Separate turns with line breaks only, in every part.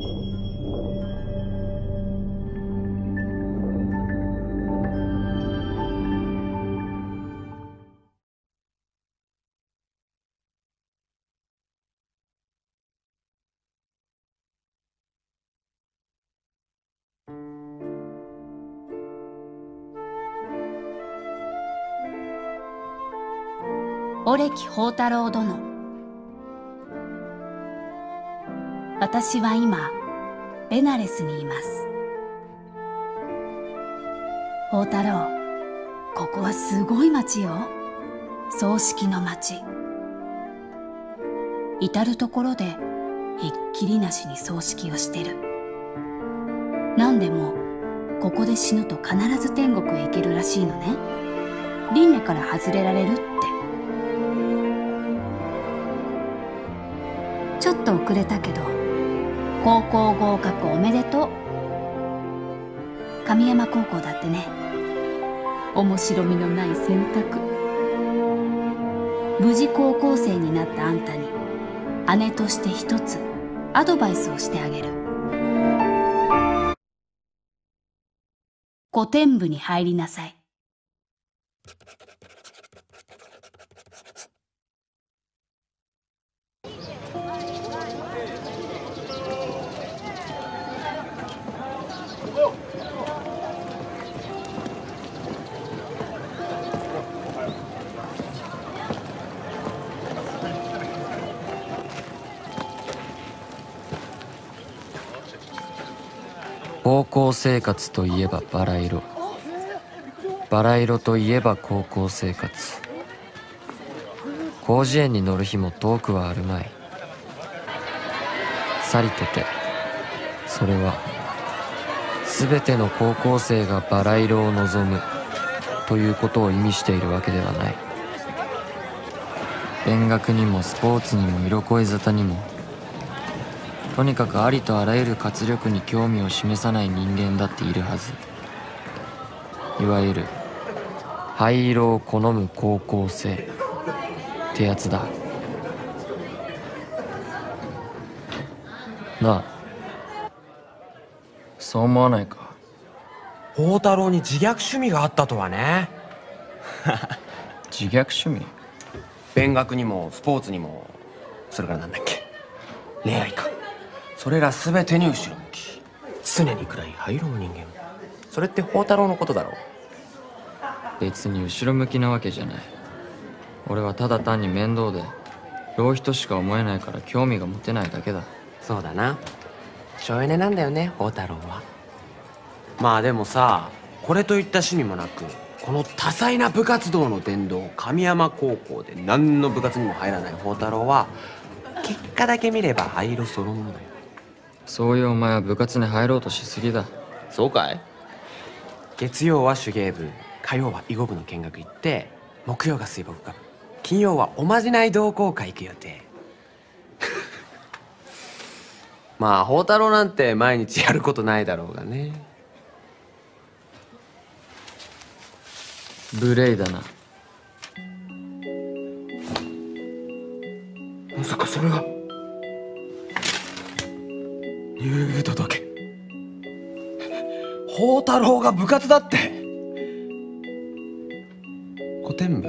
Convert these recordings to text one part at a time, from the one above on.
オレキ宝太郎殿、私は今ベナレスにいます。宝太郎、ここはすごい町よ。葬式の町。至る所でひっきりなしに葬式をしてる。なんでもここで死ぬと必ず天国へ行けるらしいのね。輪廻から外れられるって。ちょっと遅れたけど高校合格おめでとう。神山高校だってね。面白みのない選択。無事高校生になったあんたに姉として一つアドバイスをしてあげる。古典部に入りなさい。
高校生活といえばバラ色、バラ色といえば高校生活。広辞苑に乗る日も遠くはあるまい。さりとてそれは全ての高校生がバラ色を望むということを意味しているわけではない。勉学にもスポーツにも色恋沙汰にも、とにかくありとあらゆる活力に興味を示さない人間だっているはず。いわゆる灰色を好む高校生ってやつだなあ。そう思わないか？
宝太郎に自虐趣味があったとはね。
自虐趣味？
勉学にもスポーツにも、それからなんだっけ、恋愛か。それら全てに後ろ向き、常に暗い灰色の人間。それって宝太郎のことだろう。
別に後ろ向きなわけじゃない。俺はただ単に面倒で浪費としか思えないから興味が持てないだけだ。
そうだな、省エネなんだよね宝太郎は。まあでもさ、これといった趣味もなく、この多彩な部活動の殿堂神山高校で何の部活にも入らない宝太郎は、結果だけ見れば灰色そのものだよ。
そういうお前は部活に入ろうとしすぎだ。
そうかい？月曜は手芸部、火曜は囲碁部の見学行って、木曜が水墨画部、金曜はおまじない同好会行く予定。まあ宝太郎なんて毎日やることないだろうがね。
無礼だな。
まさかそれが入部届。宝太郎が部活だって。古典部？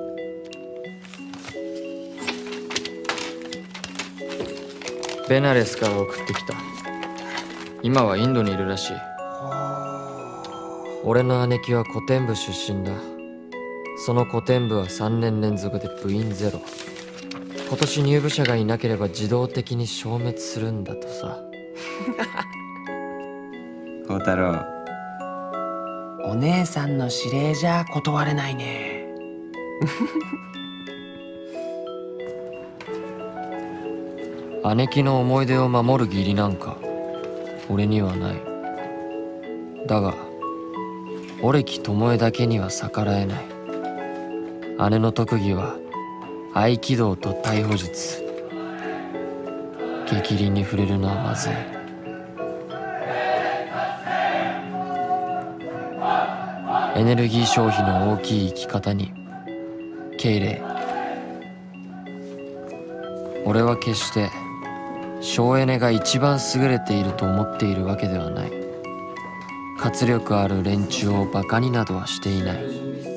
ベナレスから送ってきた。今はインドにいるらしい。俺の姉貴は古典部出身だ。その古典部は3年連続で部員ゼロ。今年入部者がいなければ自動的に消滅するんだとさ。
宝太郎、お姉さんの指令じゃ断れないね。
姉貴の思い出を守る義理なんか俺にはない。だがオレキ巴だけには逆らえない。姉の特技は合気道と逮捕術。逆鱗に触れるのはまずい。エネルギー消費の大きい生き方に敬礼。俺は決して省エネが一番優れていると思っているわけではない。活力ある連中をバカになどはしていない。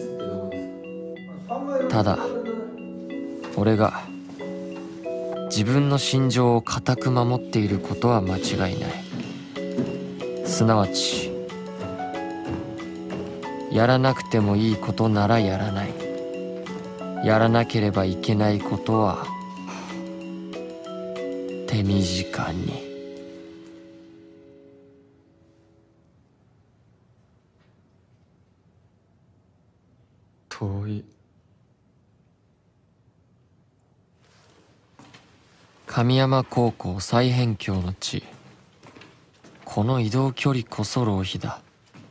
ただ俺が自分の心情を固く守っていることは間違いない。すなわちやらなくてもいいことならやらない。やらなければいけないことは手短に。遠い。神山高校再辺境の地。この移動距離こそ浪費だ。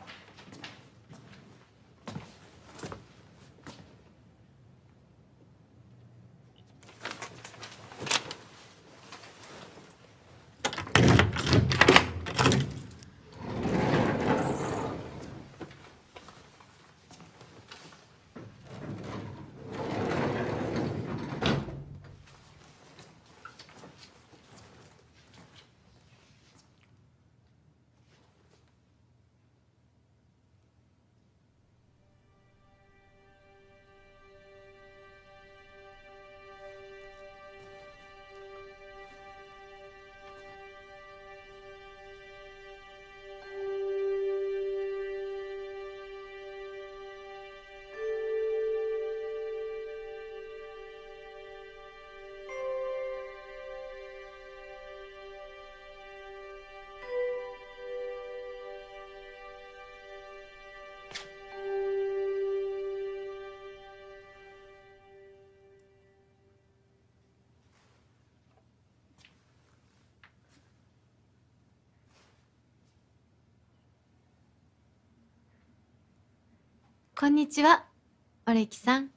こんにちは、オレキさん。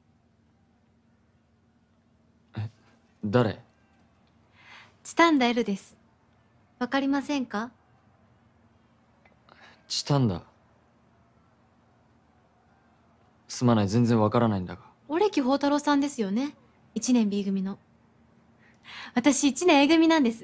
誰？
チタンダ L です。わかりませんか？
チタンだ。すまない、全然わからないんだが。
オレキ宝太郎さんですよね。1年 B 組の。私1年 A 組なんです。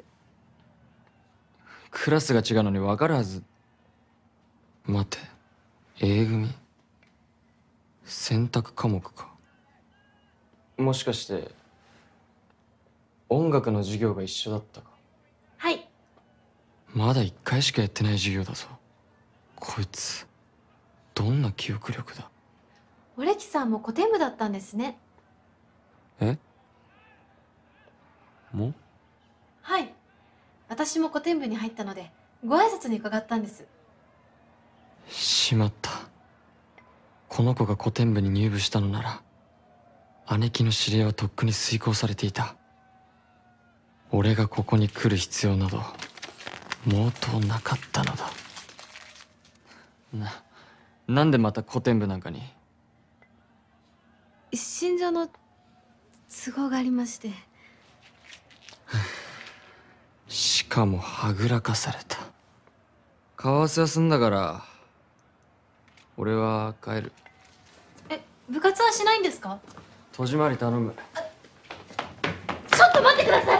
クラスが違うのにわかるはず。待て、A 組？選択科目か。もしかして音楽の授業が一緒だったか？
はい。
まだ1回しかやってない授業だぞ。こいつどんな記憶力だ。
オレキさんも古典部だったんですね。
え？もう？
はい。私も古典部に入ったのでご挨拶に伺ったんです。
しまった。この子が古典部に入部したのなら姉貴の指令はとっくに遂行されていた。俺がここに来る必要など毛頭なかったのだ。なんでまた古典部なんかに？
一身上の都合がありまして。
しかもはぐらかされた。顔合わせは済んだから俺は帰る。
部活はしないんですか？
戸締まり頼む。
ちょっと待ってくださ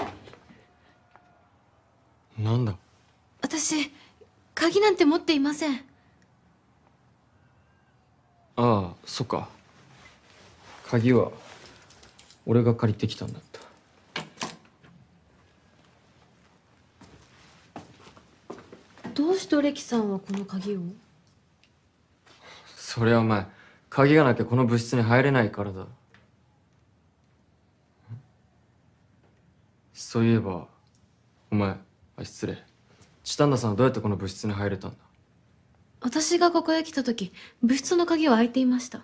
い。
なんだ？
私鍵なんて持っていません。
ああ、そっか。鍵は俺が借りてきたんだった。
どうしてオレキさんはこの鍵を？
そりゃお前、鍵がなきゃこの部室に入れないからだ。そういえばお前、失礼、チタンダさんはどうやってこの部室に入れたんだ？
私がここへ来た時、部室の鍵は開いていました。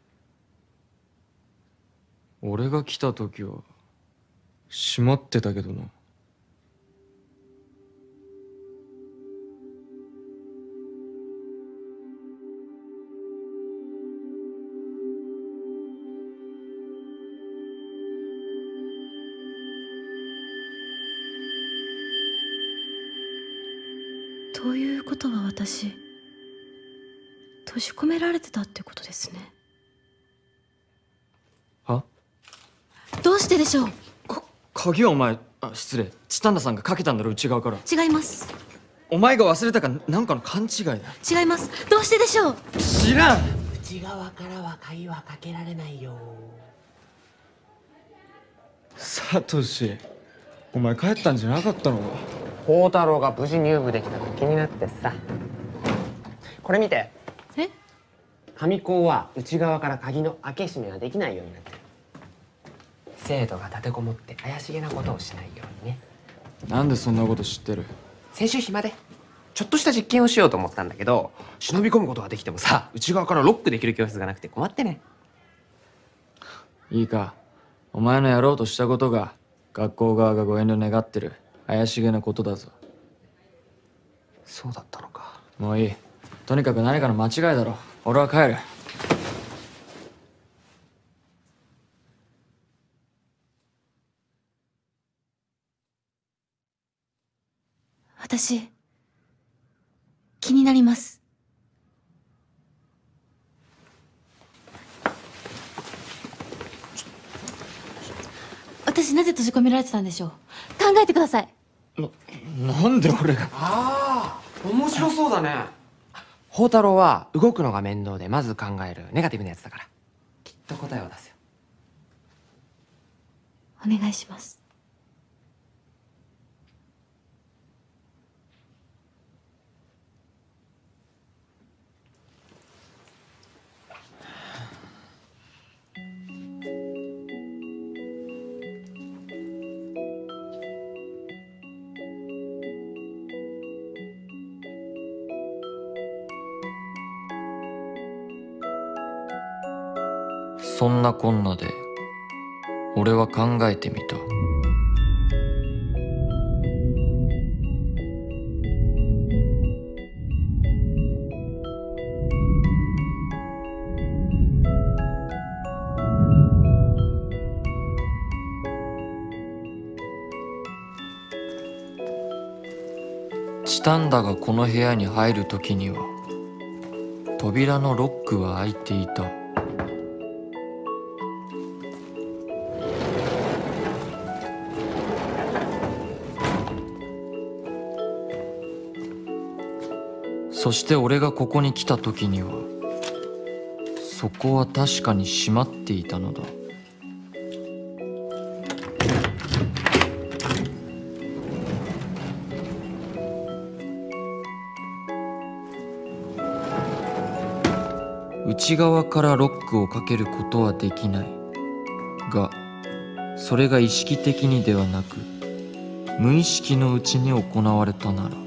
俺が来た時は閉まってたけどな。
ということは私、閉じ込められてたってことですね。
は？
どうしてでしょう？
鍵はお前あ、失礼。チタンダさんがかけたんだろ、内側から。
違います。
お前が忘れたかなんかの勘違いだよ。
違います。どうしてでしょう。
知らん。
内側からは鍵はかけられないよ。
サトシ、お前帰ったんじゃなかったのか。
宝太郎が無事入部できたの気になってさ。これ見て。
え？
上高は内側から鍵の開け閉めができないようになってる。生徒が立てこもって怪しげなことをしないようにね。
なんでそんなこと知ってる？
先週暇でちょっとした実験をしようと思ったんだけど、忍び込むことができてもさ、内側からロックできる教室がなくて困ってね。
いいか、お前のやろうとしたことが学校側がご遠慮願ってる怪しげなことだぞ。
そうだったのか。
もういい。とにかく何かの間違いだろ。俺は帰る。
私気になります。私なぜ閉じ込められてたんでしょう。考えてください。
なんで俺が。
ああ、面白そうだね。宝太郎は動くのが面倒でまず考えるネガティブなやつだから、きっと答えを出すよ。
お願いします。
そんなこんなで俺は考えてみた。チタンダがこの部屋に入る時には扉のロックは開いていた。そして俺がここに来た時にはそこは確かに閉まっていたのだ。内側からロックをかけることはできないが、それが意識的にではなく無意識のうちに行われたなら、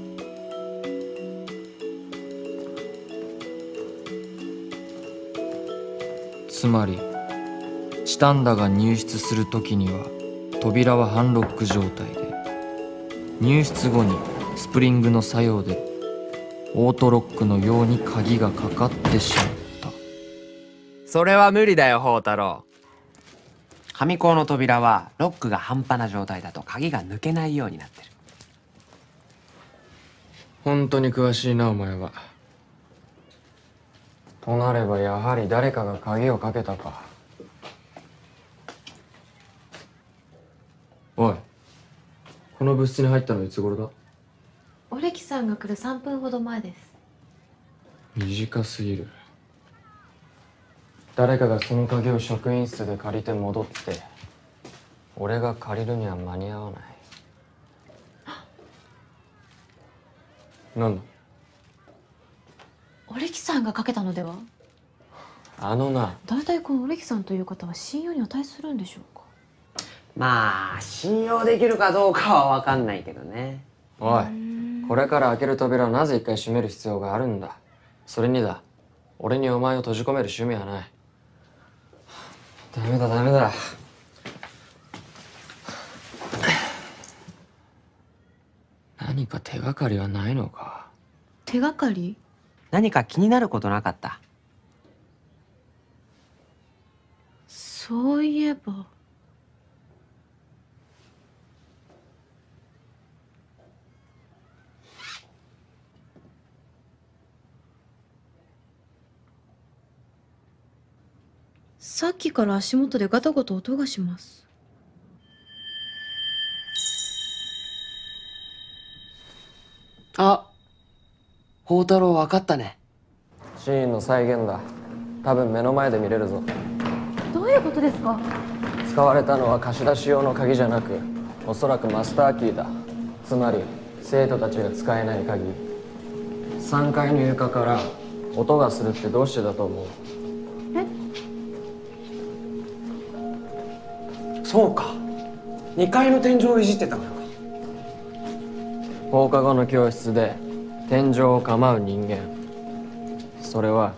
つまりチタンダが入室するときには扉は半ロック状態で、入室後にスプリングの作用でオートロックのように鍵がかかってしまった。
それは無理だよ宝太郎。上高の扉はロックが半端な状態だと鍵が抜けないようになってる。
本当に詳しいなお前は。となればやはり誰かが鍵をかけたか。おい、この部室に入ったのいつ頃だ？
オレキさんが来る3分ほど前です。
短すぎる。誰かがその鍵を職員室で借りて戻って、俺が借りるには間に合わない。なんだ？
オレキさんがかけたのでは？
あのな。
大体このオレキさんという方は信用に値するんでしょうか？
まあ信用できるかどうかは分かんないけどね。
おい、これから開ける扉をなぜ一回閉める必要があるんだ。それにだ、俺にお前を閉じ込める趣味はない。ダメだダメだ。何か手がかりはないのか？
手がかり？
何か気になることなかった？
そういえば。さっきから足元でガタガタ音がします。
あ、宝太郎分かったね。
シーンの再現だ。多分目の前で見れるぞ。
どういうことですか？
使われたのは貸し出し用の鍵じゃなく、おそらくマスターキーだ。つまり生徒たちが使えない鍵。3階の床から音がするってどうしてだと思う？
そうか、2階の天井をいじってたからか。
放課後の教室で天井を構う人間、それは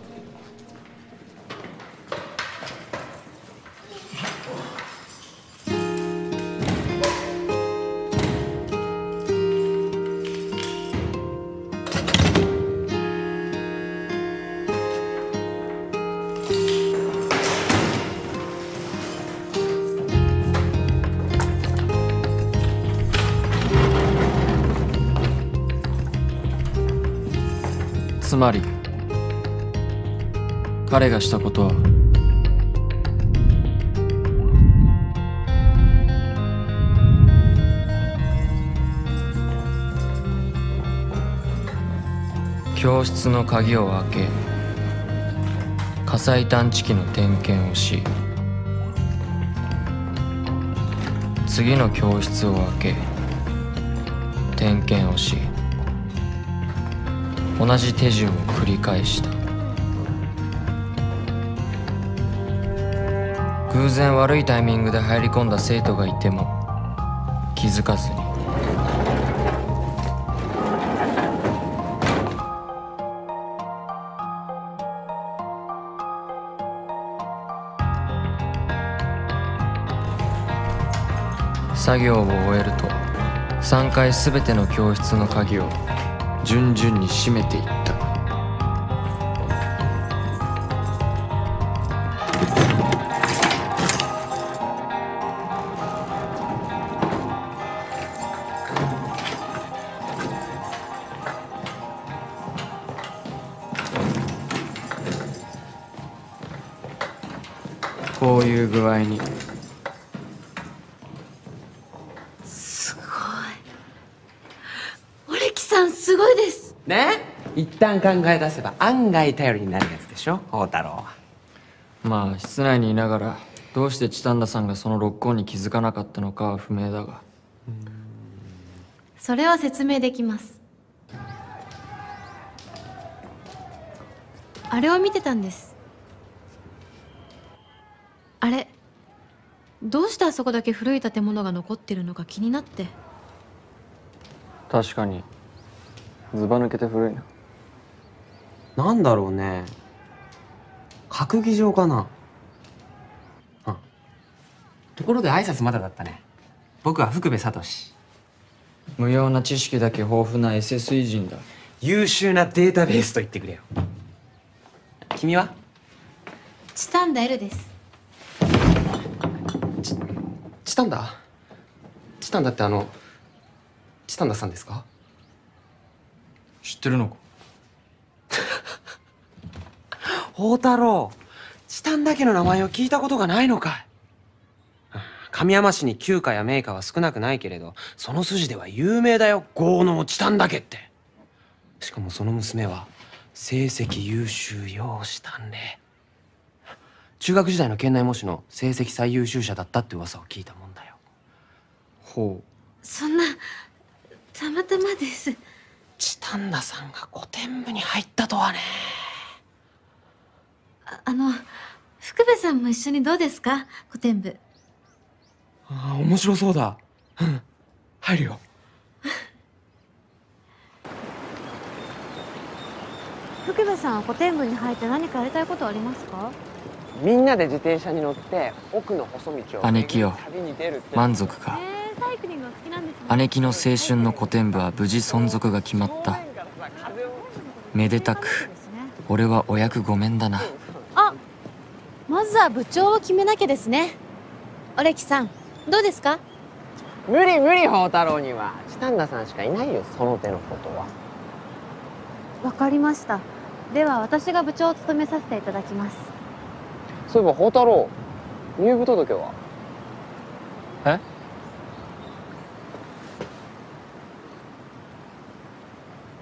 つまり彼がしたことは教室の鍵を開け火災探知機の点検をし、次の教室を開け点検をし、同じ手順を繰り返した。偶然悪いタイミングで入り込んだ生徒がいても気づかずに。作業を終えると3階すべての教室の鍵を順々に閉めていった。こういう具合に。
すごい。オレキさんすごいです。
ね、一旦考え出せば案外頼りになるやつでしょ、宝太郎は。
まあ室内にいながらどうしてチタンダさんがそのロックオンに気づかなかったのかは不明だが。
それは説明できます。あれを見てたんです。あれ、どうしてあそこだけ古い建物が残ってるのか気になって。
確かにずば抜けて古いな。
なんだろうね、閣議場かな。ところで挨拶まだだったね。僕は福部聡。
無用な知識だけ豊富な SSE 人だ。
優秀なデータベースと言ってくれよ。君は？
チタンダ L です。
チタンダ？チタンダってチタンダさんですか？
知ってるのか？
宝太郎、チタンダ家の名前を聞いたことがないのかい。神山市に旧家や名家は少なくないけれど、その筋では有名だよ、豪農チタンダ家って。しかもその娘は成績優秀容姿端麗。中学時代の県内模試の成績最優秀者だったって噂を聞いたもんだよ。
ほ
そんな、たまたまです。
チタンダさんが古典部に入ったとはね。
福部さんも一緒にどうですか、古典部。
ああ、面白そうだ。うん、入るよ。
福部さんは古典部に入って何かやりたいことありますか？
みんなで自転車に乗って奥の細道を
姉貴よ、
旅に出るって
満足か？
サイクリングが好きなんですね。
姉貴の青春の古典部は無事存続が決まった。めでたく俺はお役御免だな。
あ、まずは部長を決めなきゃですね。オレキさん、どうですか？
無理無理、宝太郎にはチタンダさんしかいないよ、その手のことは。
わかりました。では私が部長を務めさせていただきます。
そういえば宝太郎、入部届は？
え？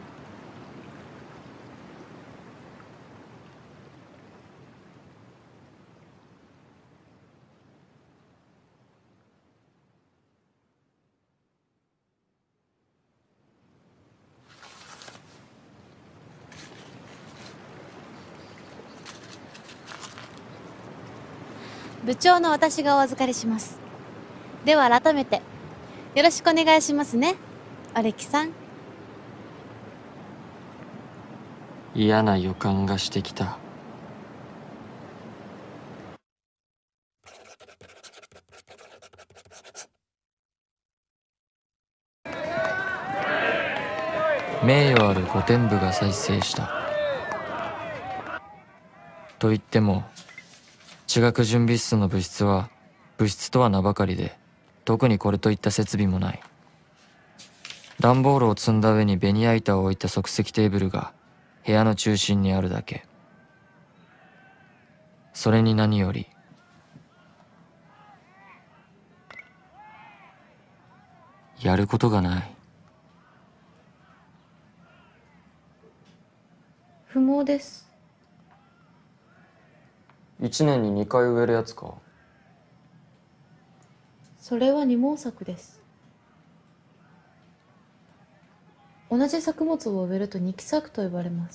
部長の私がお預かりします。では改めてよろしくお願いしますね、オレキさん。
嫌な予感がしてきた。名誉ある御殿部が再生した。と言っても地学準備室の部室は部室とは名ばかりで、特にこれといった設備もない。段ボールを積んだ上にベニヤ板を置いた即席テーブルが部屋の中心にあるだけ。それに何よりやることがない。
不毛です。
1年に2回植えるやつか。
それは二毛作です。同じ作物を植えると二期作と呼ばれます。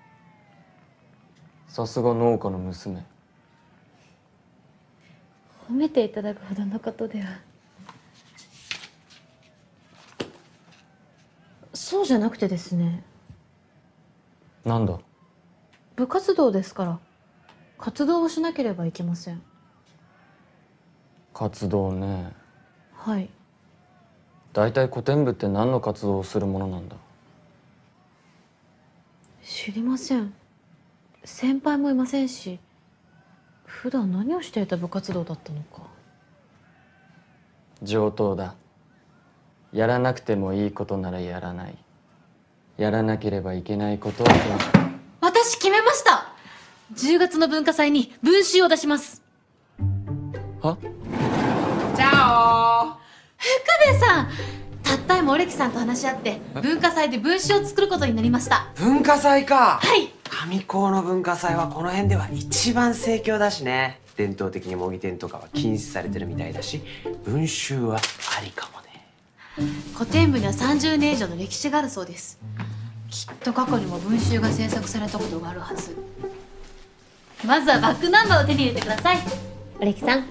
さすが農家の娘。
褒めていただくほどのことでは。そうじゃなくてですね。
なんだ。
部活動ですから活動をしなければいけません。
活動ね。
はい。
だいたい古典部って何の活動をするものなんだ。
知りません。先輩もいませんし、普段何をしていた部活動だったのか。
上等だ。やらなくてもいいことならやらない。やらなければいけないことは
私決めました。10月の文化祭に文集を出します。
は？
チャオ。
福部さん、たった今オレキさんと話し合って文化祭で文集を作ることになりました。
文化祭か。
はい。
上高の文化祭はこの辺では一番盛況だしね。伝統的に模擬店とかは禁止されてるみたいだし、文集はありかもね。
古典部には30年以上の歴史があるそうです。きっと過去にも文集が制作されたことがあるはず。まずはバックナンバーを手に入れてください、オレキさん。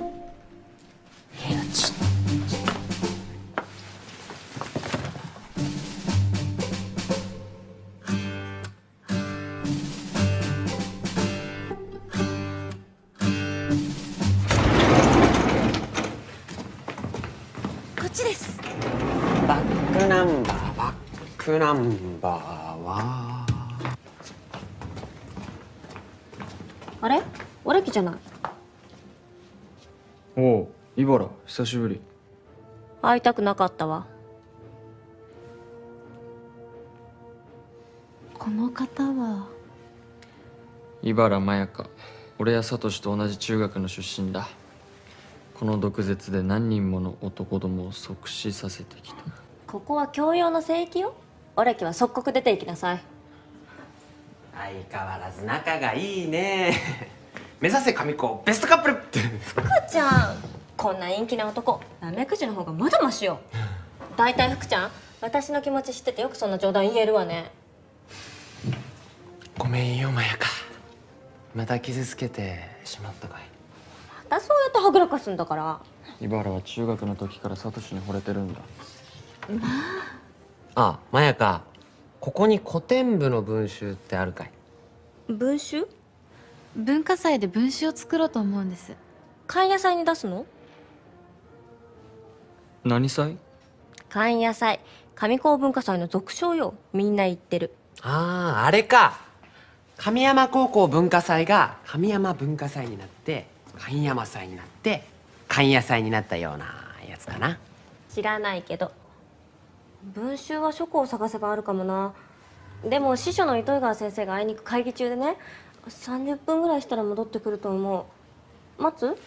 こっちです。
バックナンバーは
あれ？オレキじゃない。
おう、イバラ、久しぶり。
会いたくなかったわ。
この方は
イバラマヤカ。俺やサトシと同じ中学の出身だ。この毒舌で何人もの男どもを即死させてきた。
ここは教養の聖域よ。オレキは即刻出て行きなさい。
相変わらず仲がいいね。目指せ神子ベストカップルって。
福ちゃん、こんな陰気な男ナメクジの方がまだマシよ。だいたい福ちゃん、私の気持ち知っててよくそんな冗談言えるわね。
ごめんよマヤカ。また傷つけてしまったかい。
またそうやってはぐらかすんだから。
イバラは中学の時からサトシに惚れてるんだ。
あ、マヤカ、ここに古典部の文集ってあるかい？
文集？
文化祭で文集を作ろうと思うんです。
勘野菜に出すの？
何祭？
勘野菜、上高文化祭の俗称よ。みんな言ってる。
ああ、あれか。神山高校文化祭が神山文化祭になって神山祭になって神野祭になったようなやつかな。
知らないけど。文集は書庫を探せばあるかもな。でも司書の糸魚川先生があいにく会議中でね、30分ぐらいしたら戻ってくると思う。待つ？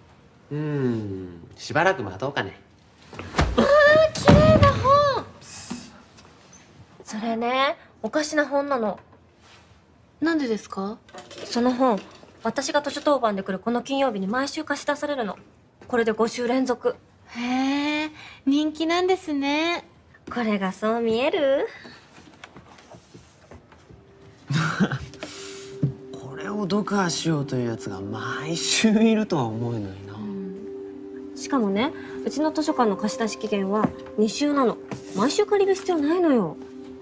しばらく待とうかね。
綺麗な本。それね、おかしな本なの。
なんでですか？
その本、私が図書当番で来るこの金曜日に毎週貸し出されるの。これで5週連続。
へえ、人気なんですね。
これがそう見える？
これをを読破しようというやつが毎週いるとは思えないな。
しかもね、うちの図書館の貸し出し期限は2週なの。毎週借りる必要ないのよ。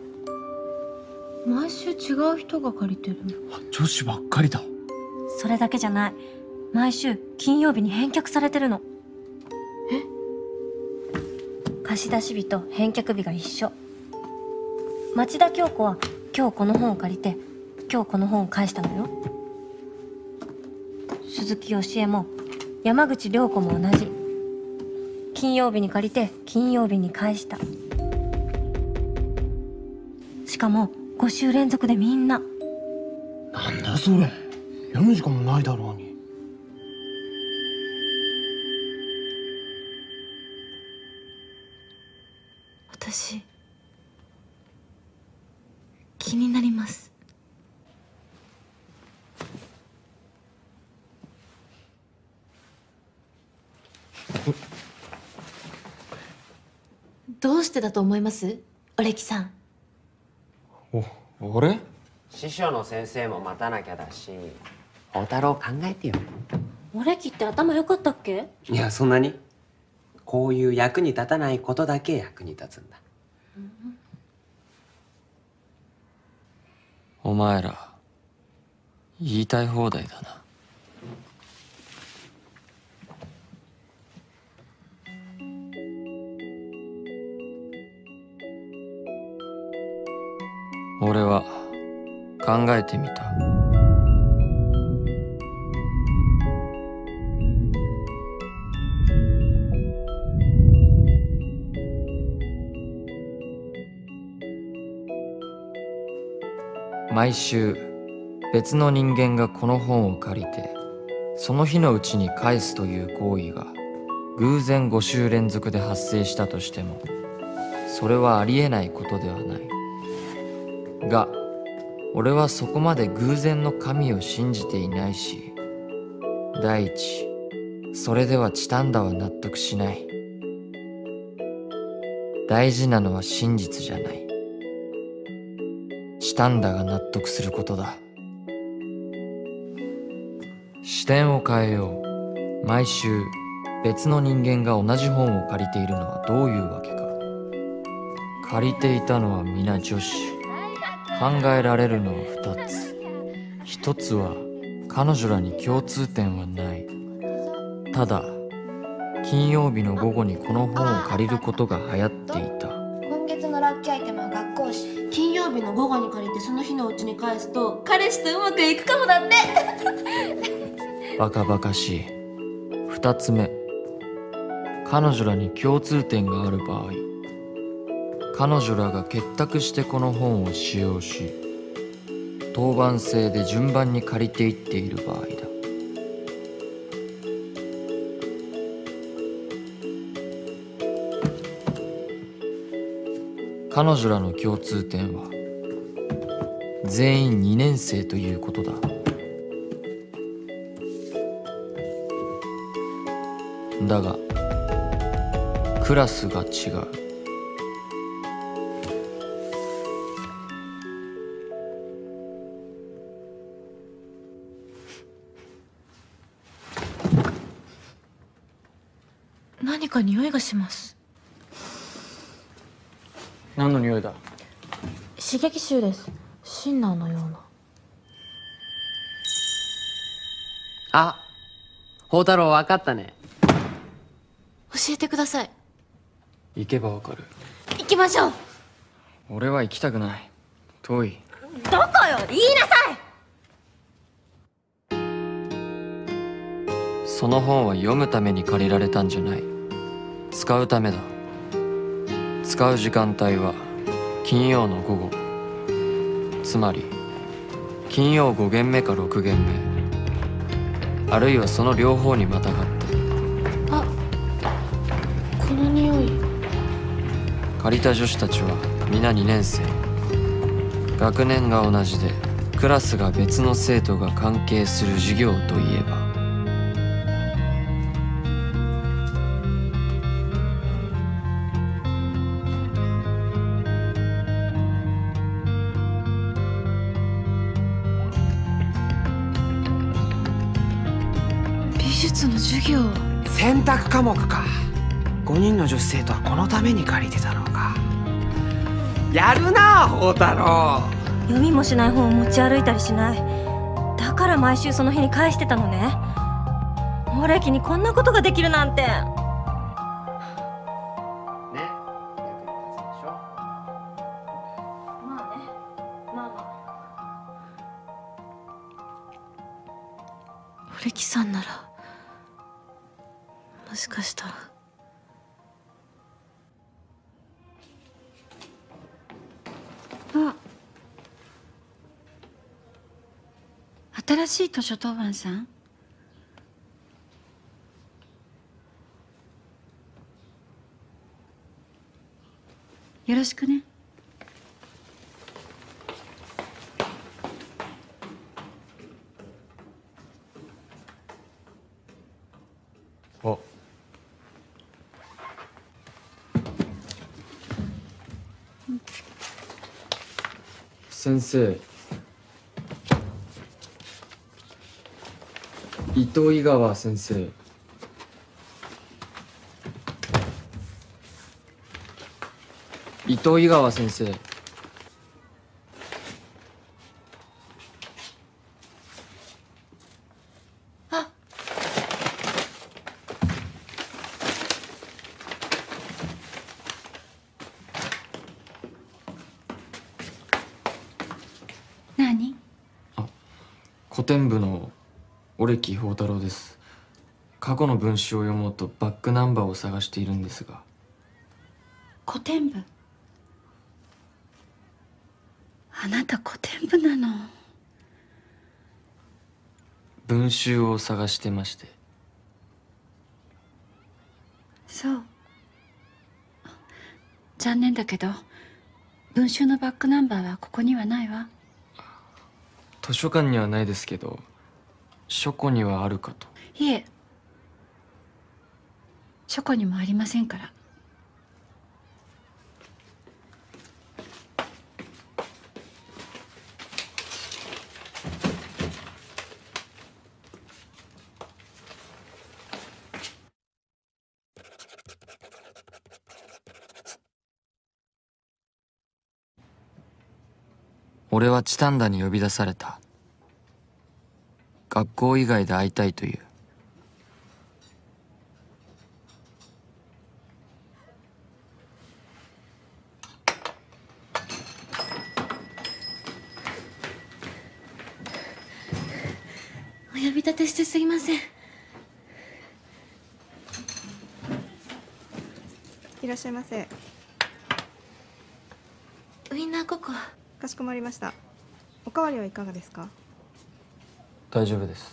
毎週違う人が借りてる。
女子ばっかりだ。
それだけじゃない。毎週金曜日に返却されてるの。貸し出し日と返却日が一緒。町田京子は今日この本を借りて今日この本を返したのよ。鈴木よしえも山口涼子も同じ。金曜日に借りて金曜日に返した。しかも5週連続でみんな。
なんだそれ、読む時間もないだろうに。
私気になります。どうしてだと思います、オレキさん。
俺？
師匠の先生も待たなきゃだし、宝太郎考えてよ。
オレキって頭良かったっけ？
いや、そんなに。こういう役に立たないことだけ役に立つんだ。
お前ら言いたい放題だな。俺は考えてみた。毎週別の人間がこの本を借りてその日のうちに返すという行為が偶然5週連続で発生したとしてもそれはありえないことではない。が俺はそこまで偶然の神を信じていないし、第一それではチタンダは納得しない。大事なのは真実じゃない、チタンダが納得することだ。視点を変えよう。毎週別の人間が同じ本を借りているのはどういうわけか。借りていたのは皆女子。考えられるのは2つ。1つは彼女らに共通点はない。ただ金曜日の午後にこの本を借りることが流行っていた。
今月のラッキーアイテムは学講誌。金曜日の午後に借りてその日のうちに返すと彼氏とうまくいくかもだって。
バカバカしい。2つ目、彼女らに共通点がある場合、彼女らが結託してこの本を使用し当番制で順番に借りていっている場合だ。彼女らの共通点は全員2年生ということだ。だがクラスが違う。
何か匂いがします。
何の匂いだ？
刺激臭です。シンナーのような。
あ、宝太郎分かったね。
教えてください。
行けばわかる。
行きましょう。
俺は行きたくない。遠い。
どこよ、言いなさい。
その本は読むために借りられたんじゃない。使うためだ。使う時間帯は金曜の午後。つまり金曜5限目か6限目、あるいはその両方にまたがって。
あ、この匂い。
借りた女子たちは皆2年生。学年が同じでクラスが別の生徒が関係する授業といえば
その授業。
選択科目か。5人の女子生徒はこのために借りてたのか。やるな宝太郎。
読みもしない本を持ち歩いたりしない。だから毎週その日に返してたのね。オレキにこんなことができるなんて。
オレキさんならもしかしたら。
あ、新しい図書当番さん。よろしくね。
あ、先生、伊藤井川先生。伊藤井川先生。
何？
古典部の折木宝太郎です。過去の文集を読もうとバックナンバーを探しているんですが。
古典部。あなた古典部なの？
文集を探してまして。
そう。残念だけど文集のバックナンバーはここにはないわ。
図書館にはないですけど書庫にはあるかと。
いえ、書庫にもありませんから。
俺はチタンダに呼び出された。学校以外で会いたいという。
お呼び立てしてすいません。
いらっしゃいませ。
ウインナー5個。
かしこまりました。おかわりはいかがですか？
大丈夫です。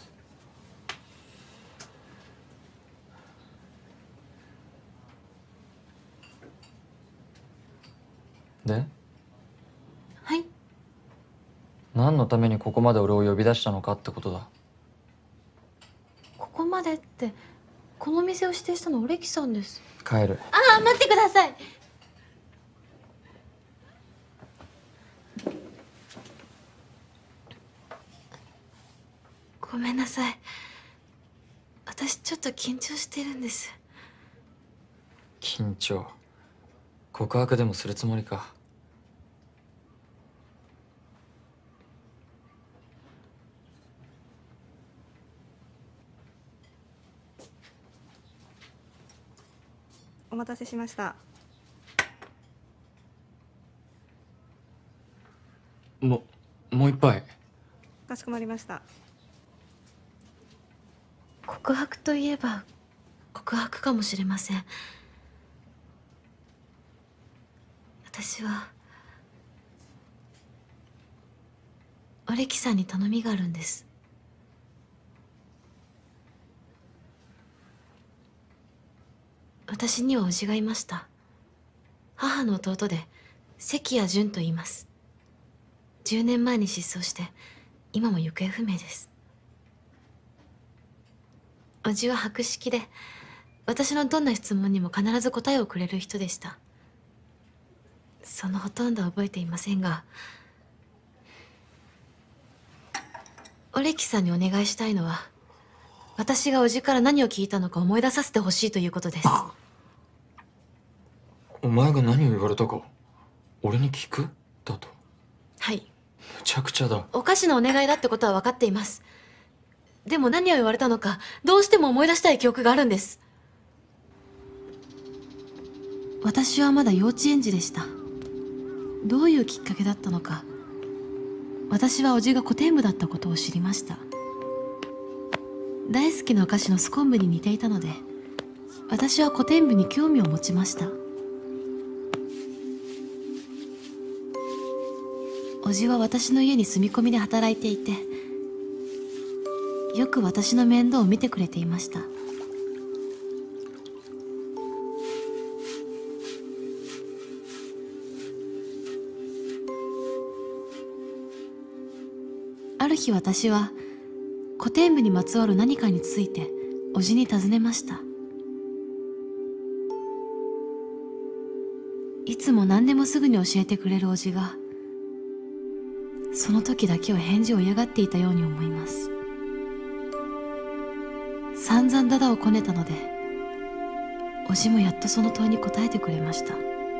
で、
はい。
何のためにここまで俺を呼び出したのかってことだ。
ここまでって、この店を指定したのオレキさんです。
帰る。
ああ、待ってください。ごめんなさい。私ちょっと緊張してるんです。
緊張。告白でもするつもりか。
お待たせしました。
もう一杯。
かしこまりました。
告白といえば告白かもしれません。私はオレキさんに頼みがあるんです。私には叔父がいました。母の弟で関谷純と言います。10年前に失踪して今も行方不明です。叔父は博識で私のどんな質問にも必ず答えをくれる人でした。そのほとんどは覚えていませんが、オレキさんにお願いしたいのは私が叔父から何を聞いたのか思い出させてほしいということです。
お前が何を言われたか俺に聞くだと？
はい。
むちゃくちゃだ。
お菓子のお願いだってことは分かっています。でも何を言われたのかどうしても思い出したい記憶があるんです。私はまだ幼稚園児でした。どういうきっかけだったのか、私は叔父が古典部だったことを知りました。大好きなお菓子のスコンブに似ていたので、私は古典部に興味を持ちました。叔父は私の家に住み込みで働いていて、よく私の面倒を見てくれていました。ある日私は古典部にまつわる何かについて叔父に尋ねました。いつも何でもすぐに教えてくれる叔父が、その時だけは返事を嫌がっていたように思います。散々ダダをこねたので、叔父もやっとその問いに答えてくれました。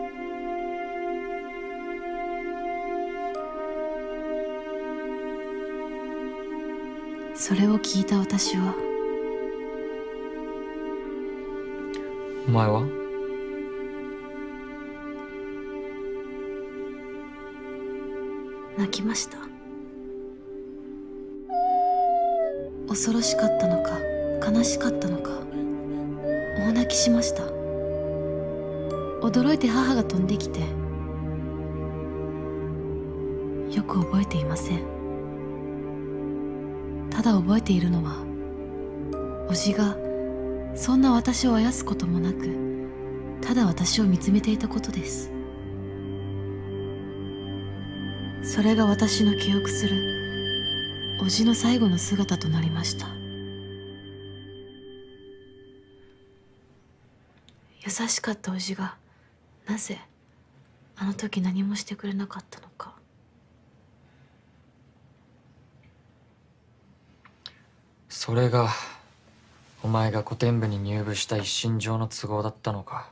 それを聞いた私は、
お前は？
泣きました。恐ろしかったのか悲しかったのか、大泣きしました。驚いて母が飛んできて、よく覚えていません。ただ覚えているのは、叔父がそんな私をあやすこともなく、ただ私を見つめていたことです。それが私の記憶する叔父の最後の姿となりました。優しかった叔父がなぜあの時何もしてくれなかったのか。
それがお前が古典部に入部した一身上の都合だったのか。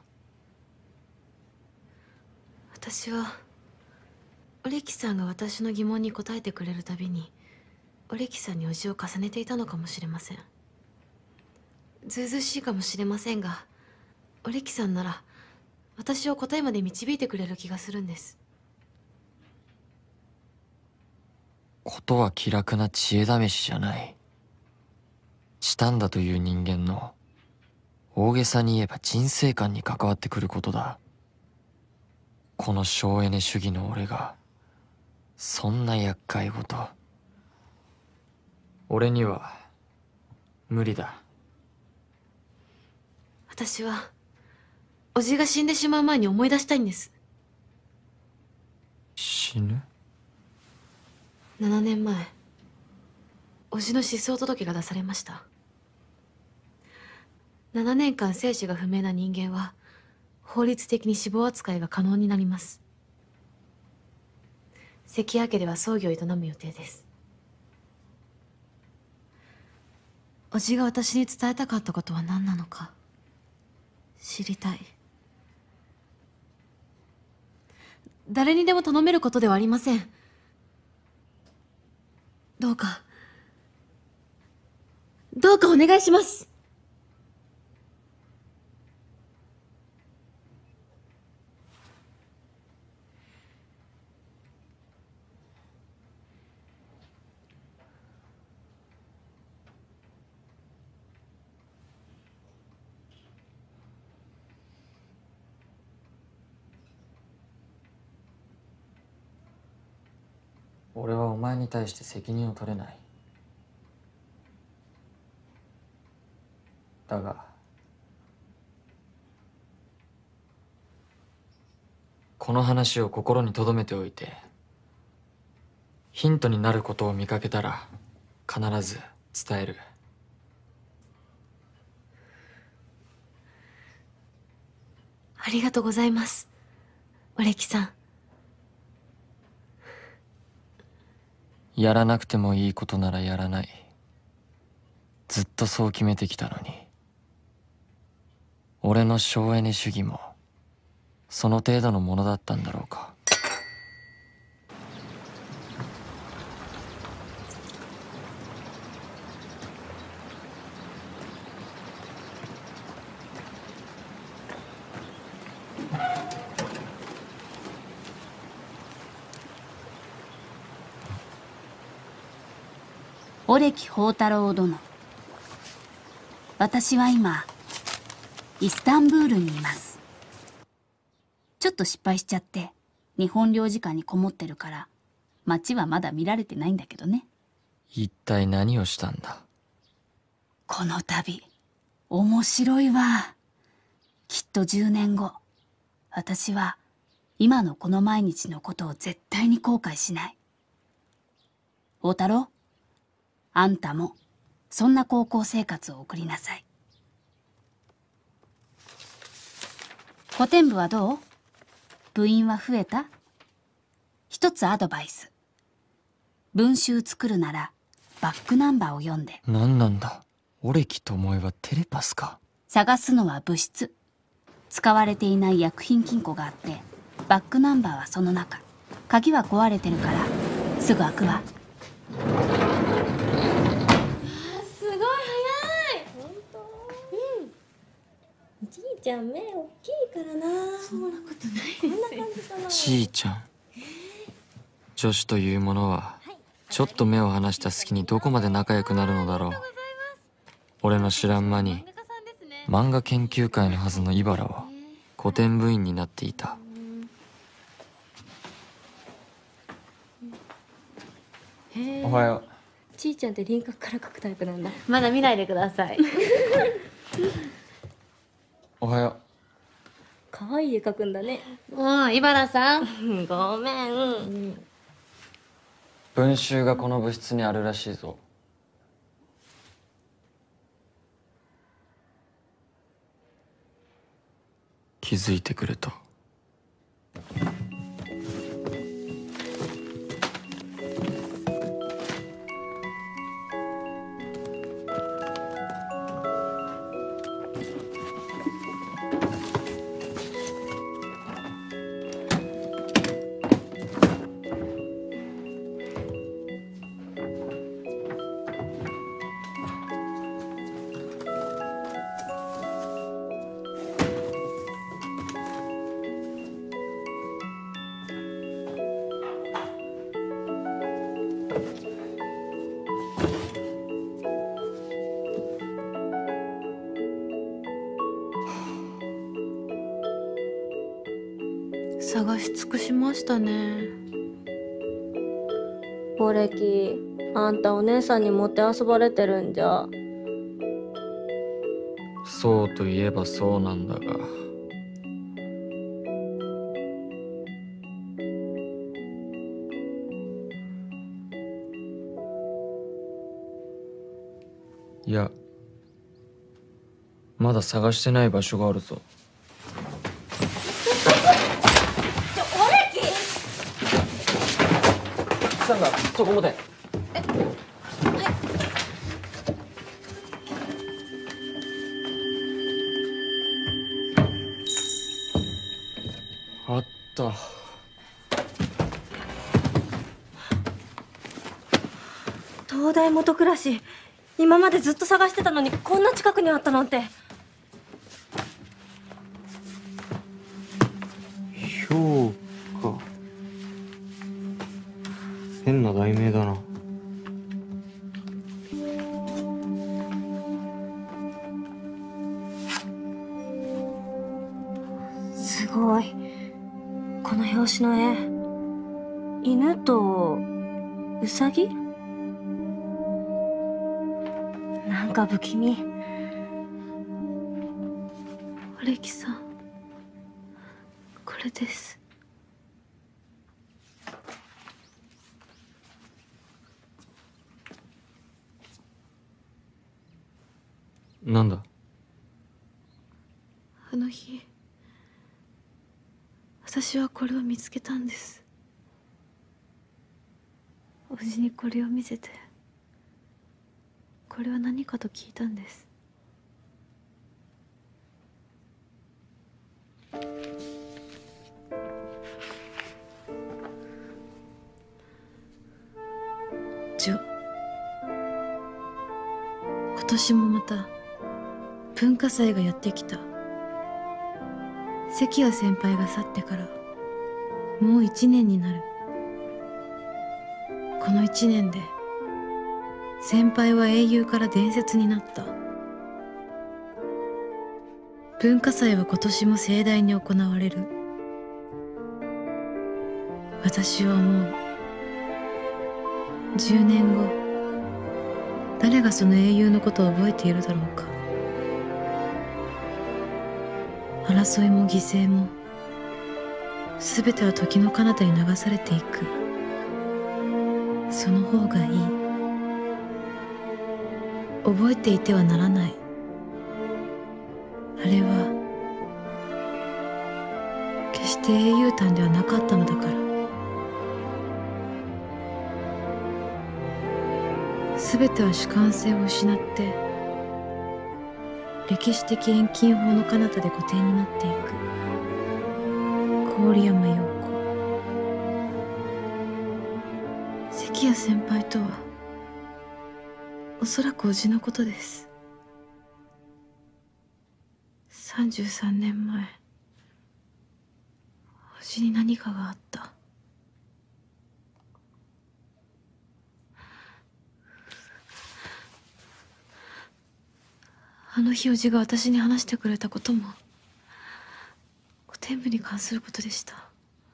私はオレキさんが私の疑問に答えてくれるたびにオレキさんに叔父を重ねていたのかもしれません。ずうずうしいかもしれませんが、オレキさんなら私を答えまで導いてくれる気がするんです。
ことは気楽な知恵試しじゃない。したんだという人間の大げさに言えば人生観に関わってくることだ。この省エネ主義の俺がそんな厄介事、俺には無理だ。
私は叔父が死んでしまう前に思い出したいんです。
死ぬ
7年前、叔父の失踪届が出されました。7年間生死が不明な人間は法律的に死亡扱いが可能になります。関谷家では葬儀を営む予定です。叔父が私に伝えたかったことは何なのか知りたい。誰にでも頼めることではありません。どうかお願いします。
俺はお前に対して責任を取れない。だがこの話を心に留めておいて、ヒントになることを見かけたら必ず伝える。
ありがとうございます、オレキさん。
やらなくてもいいことならやらない。 ずっとそう決めてきたのに。俺の省エネ主義もその程度のものだったんだろうか。
オレキ宝太郎殿、私は今イスタンブールにいます。ちょっと失敗しちゃって日本領事館にこもってるから街はまだ見られてないんだけどね。
一体何をしたんだ。
この旅面白いわ。きっと10年後私は今のこの毎日のことを絶対に後悔しない。宝太郎、あんたもそんな高校生活を送りなさい。古典部はどう？部員は増えた？一つアドバイス。文集作るならバックナンバーを読んで。
何なんだ、オレキともえはテレパスか。
探すのは物質。使われていない薬品金庫があってバックナンバーはその中。鍵は壊れてるからすぐ開くわ。
ちいちゃん目大きいからな。
そんなことない
こんな感じかな。
ちーちゃん、女子というものはちょっと目を離した隙にどこまで仲良くなるのだろう。俺の知らん間に漫画研究会のはずのイバラは古典部員になっていた。
へえ。
おはよう。
ちいちゃんって輪郭から描くタイプなんだ。
まだ見ないでください。
おはよ
可愛い絵描くんだね。
井原さん。
ごめん。
う。文集がこの部室にあるらしいぞ。気づいてくれた。
探し尽くしましたね。
オレキ、あんたお姉さんにもてあそばれてるんじゃ。
そうといえばそうなんだが。いや、まだ探してない場所があるぞ。来たんだ、そこまで。あった。
東大元暮らし、今までずっと探してたのにこんな近くにあったなんて。
評価、変な題名だな。
すごい。この表紙の絵、犬とウサギ？なんか不気味。
オレキさん、これです。
なんだ？
あの日私はこれを見つけたんです。おじにこれを見せて、 これは何かと聞いたんです。今年もまた文化祭がやってきた。関谷先輩が去ってからもう1年になる。この1年で先輩は英雄から伝説になった。文化祭は今年も盛大に行われる。私はもう10年後、誰がその英雄のことを覚えているだろうか。争いも犠牲も全ては時の彼方に流されていく。その方がいい。覚えていてはならない。あれは決して英雄譚ではなかったのだから。全ては主観性を失って歴史的遠近法の彼方で固定になっていく。郡山陽子。関谷先輩とはおそらく叔父のことです。33年前、叔父に何かがあった。あの日叔父が私に話してくれたことも古典部に関することでした。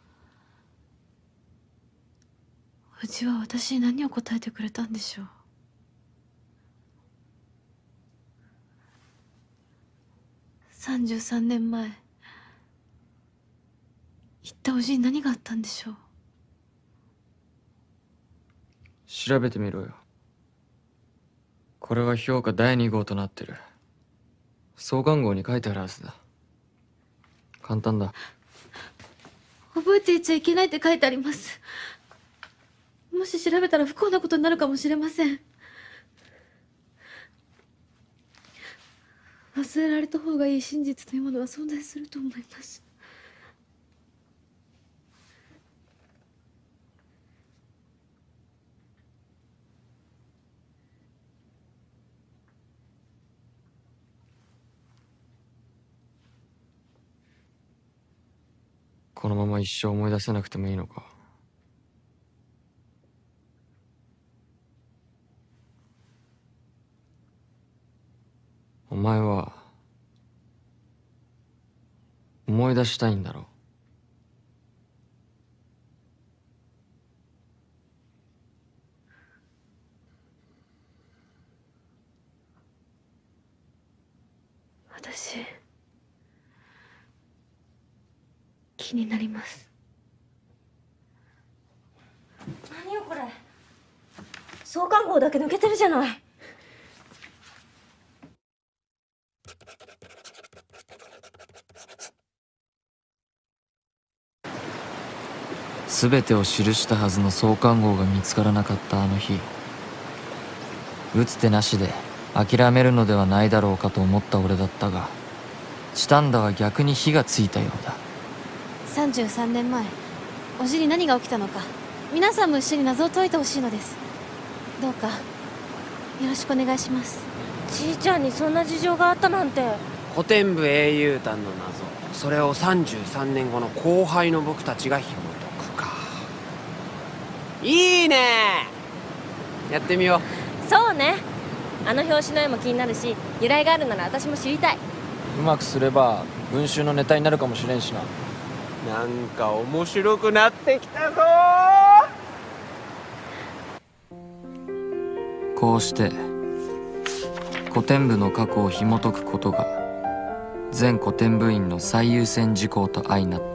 叔父は私に何を答えてくれたんでしょう。33年前、言った叔父に何があったんでしょう。
調べてみろよ。これは評価第2号となってる。創刊号に書いてあるはずだ。簡単だ。
覚えていちゃいけないって書いてあります。もし調べたら不幸なことになるかもしれません。忘れられた方がいい真実というものは存在すると思います。
このまま一生思い出せなくてもいいのか。お前は思い出したいんだろう。
私、気になります。
何よこれ、創刊号だけ抜けてるじゃない。
全てを記したはずの創刊号が見つからなかったあの日、打つ手なしで諦めるのではないだろうかと思った俺だったが、チタンダは逆に火がついたようだ。
33年前、叔父に何が起きたのか、皆さんも一緒に謎を解いてほしいのです。どうかよろしくお願いします。
ちいちゃんにそんな事情があったなんて。
古典部英雄譚の謎、それを33年後の後輩の僕たちが紐解くか。いいね、やってみよ
う。そうね、あの表紙の絵も気になるし、由来があるなら私も知りたい。
うまくすれば文集のネタになるかもしれんしな。
なんか面白くなってきたぞ。
こうして古典部の過去を紐解くことが全古典部員の最優先事項と相なった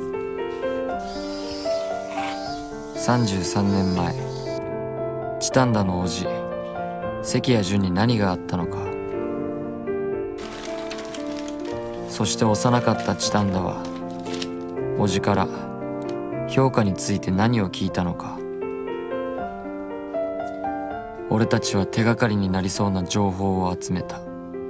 。33年前、チタンダの叔父関谷潤に何があったのか。そして幼かったチタンダは叔父から評価について何を聞いたのか。 俺たちは手がかりになりそうな情報を集めた。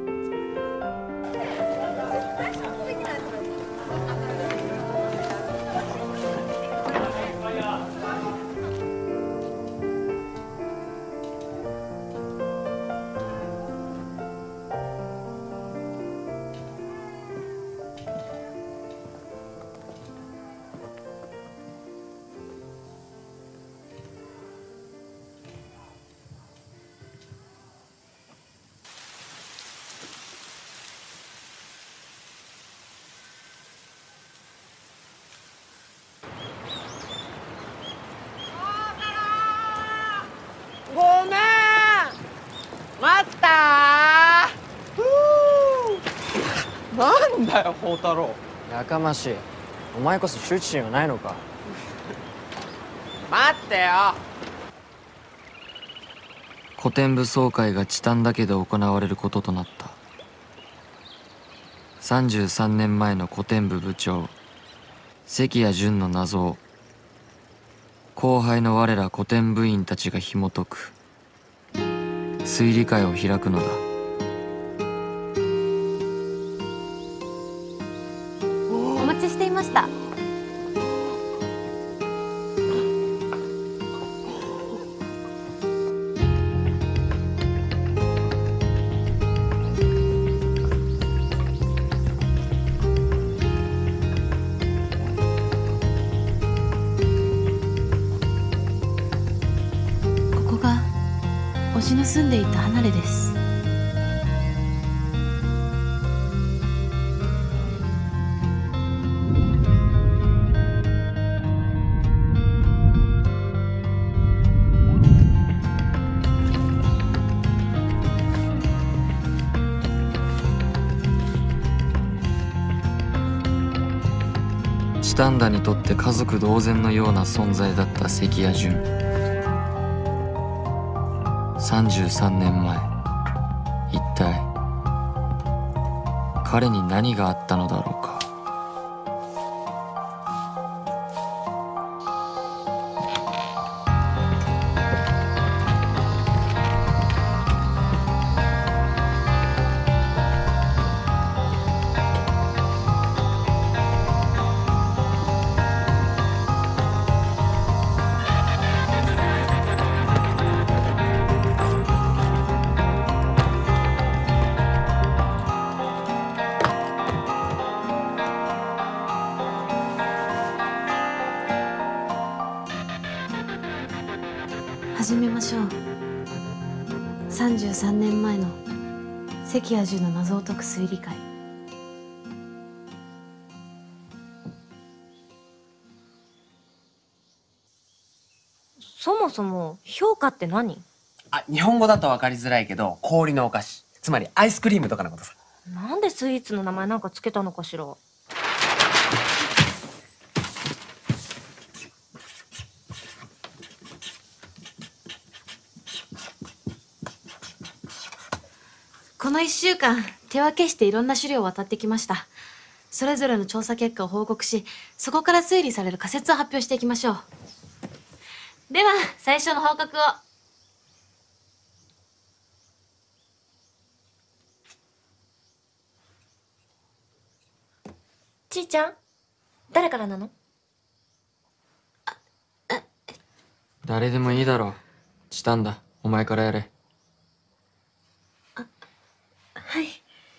ごめん待ったーなんだよ宝太郎。
やかましい。お前こそ羞恥心はないのか。
待ってよ。
古典部総会がチタンだけで行われることとなった。33年前の古典部部長関谷淳の謎を後輩の我ら古典部員たちが紐解く推理会を開くのだ。
お待ちしていました。
ここが叔父の住んでいた離れです。
チタンダにとって家族同然のような存在だった関谷淳。33年前、一体彼に何があったのだろうか。
始めましょう。33年前の関谷淳の謎を解く推理会。
そもそも評価って何？
日本語だと分かりづらいけど氷のお菓子、つまりアイスクリームとかのことさ。
なんでスイーツの名前なんかつけたのかしら。
この1週間手分けしていろんな資料を渡ってきました。それぞれの調査結果を報告し、そこから推理される仮説を発表していきましょう。では最初の報告を。
ちーちゃん、誰からなの？
誰でもいいだろう。チタンダ、お前からやれ。
はい。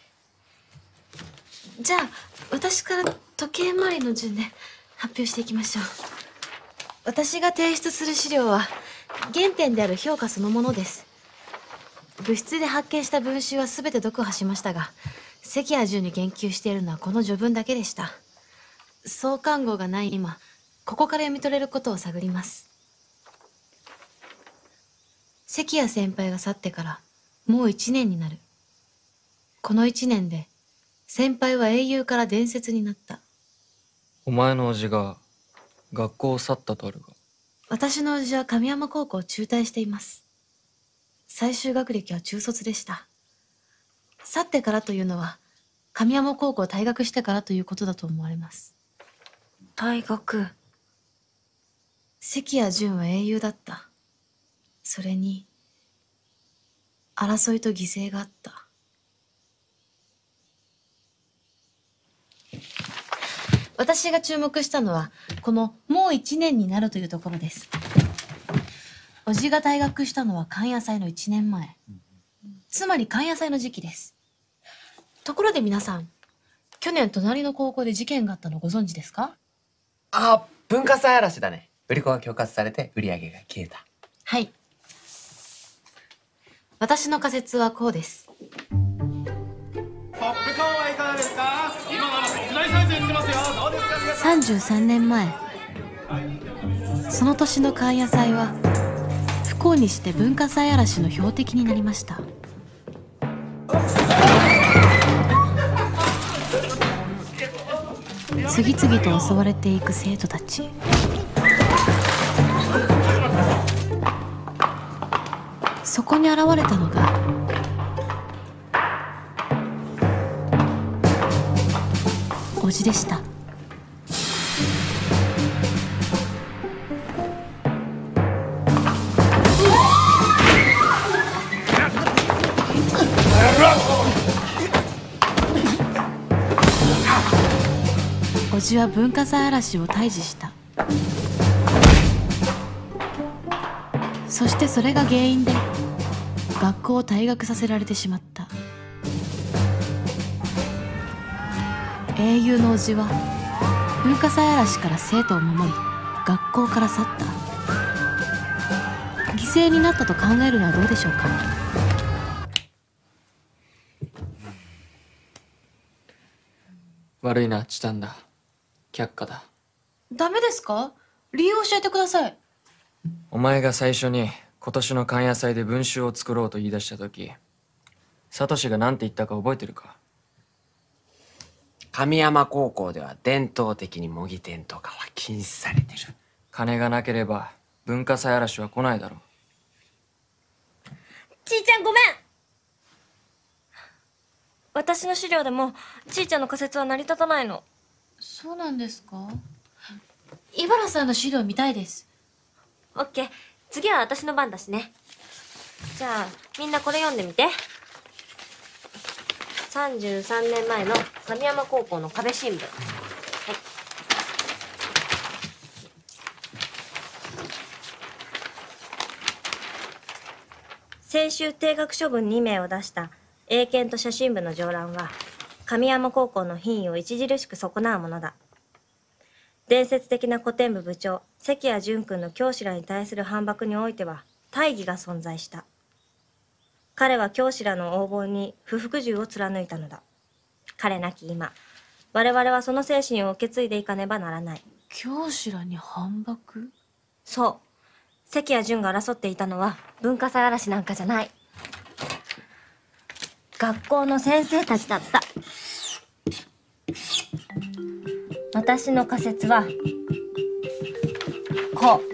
じゃあ私から時計回りの順で発表していきましょう。私が提出する資料は原点である評価そのものです。部室で発見した文集は全て読破しましたが、関谷淳に言及しているのはこの序文だけでした。相関号がない今、ここから読み取れることを探ります。関谷先輩が去ってからもう1年になる。この1年で先輩は英雄から伝説になった。
お前の叔父が学校を去ったとあるが。
私の叔父は神山高校を中退しています。最終学歴は中卒でした。去ってからというのは神山高校を退学してからということだと思われます。
退学。
関谷淳は英雄だった。それに争いと犠牲があった。私が注目したのは、このもう1年になるというところです。おじが退学したのは勘野祭の1年前。つまり勘野祭の時期です。ところで皆さん、去年隣の高校で事件があったのご存知ですか？
あ、文化祭嵐だね。売り子が恐喝されて売り上げが消えた。
はい。私の仮説はこうです。
ポップコーンはいかがですか？今なら国内サイズ売ってますよ。どうですか皆さん。
33年前、その年の勘野祭は不幸にして文化祭嵐の標的になりました。次々と襲われていく生徒たち。そこに現れたのがおじでした。おじは文化祭嵐を退治した。そしてそれが原因で学校を退学させられてしまった。英雄のおじは文化祭嵐から生徒を守り、学校から去った。犠牲になったと考えるのはどうでしょうか。
悪いな、チタンだ。却下だ。
ダメですか？理由を教えてください。
お前が最初に今年の勘野祭で文集を作ろうと言い出した時、サトシが何て言ったか覚えてるか？
神山高校では伝統的に模擬店とかは禁止されてる。
金がなければ文化祭嵐は来ないだろう。
ちーちゃんごめん。私の資料でもちーちゃんの仮説は成り立たないの。
そうなんですか？井原さんの資料見たいです。
オッケー。次は私の番だしね。じゃあみんなこれ読んでみて。33年前の神山高校の壁新聞。はい。先週停学処分2名を出した英検と写真部の上覧は神山高校の品位を著しく損なうものだ。伝説的な古典部部長関谷淳君の教師らに対する反駁においては大義が存在した。彼は教師らの横暴に不服従を貫いたのだ。彼なき今、我々はその精神を受け継いでいかねばならない。
教師らに反駁？
そう。関谷淳が争っていたのは文化祭嵐なんかじゃない。学校の先生たちだった。私の仮説はこ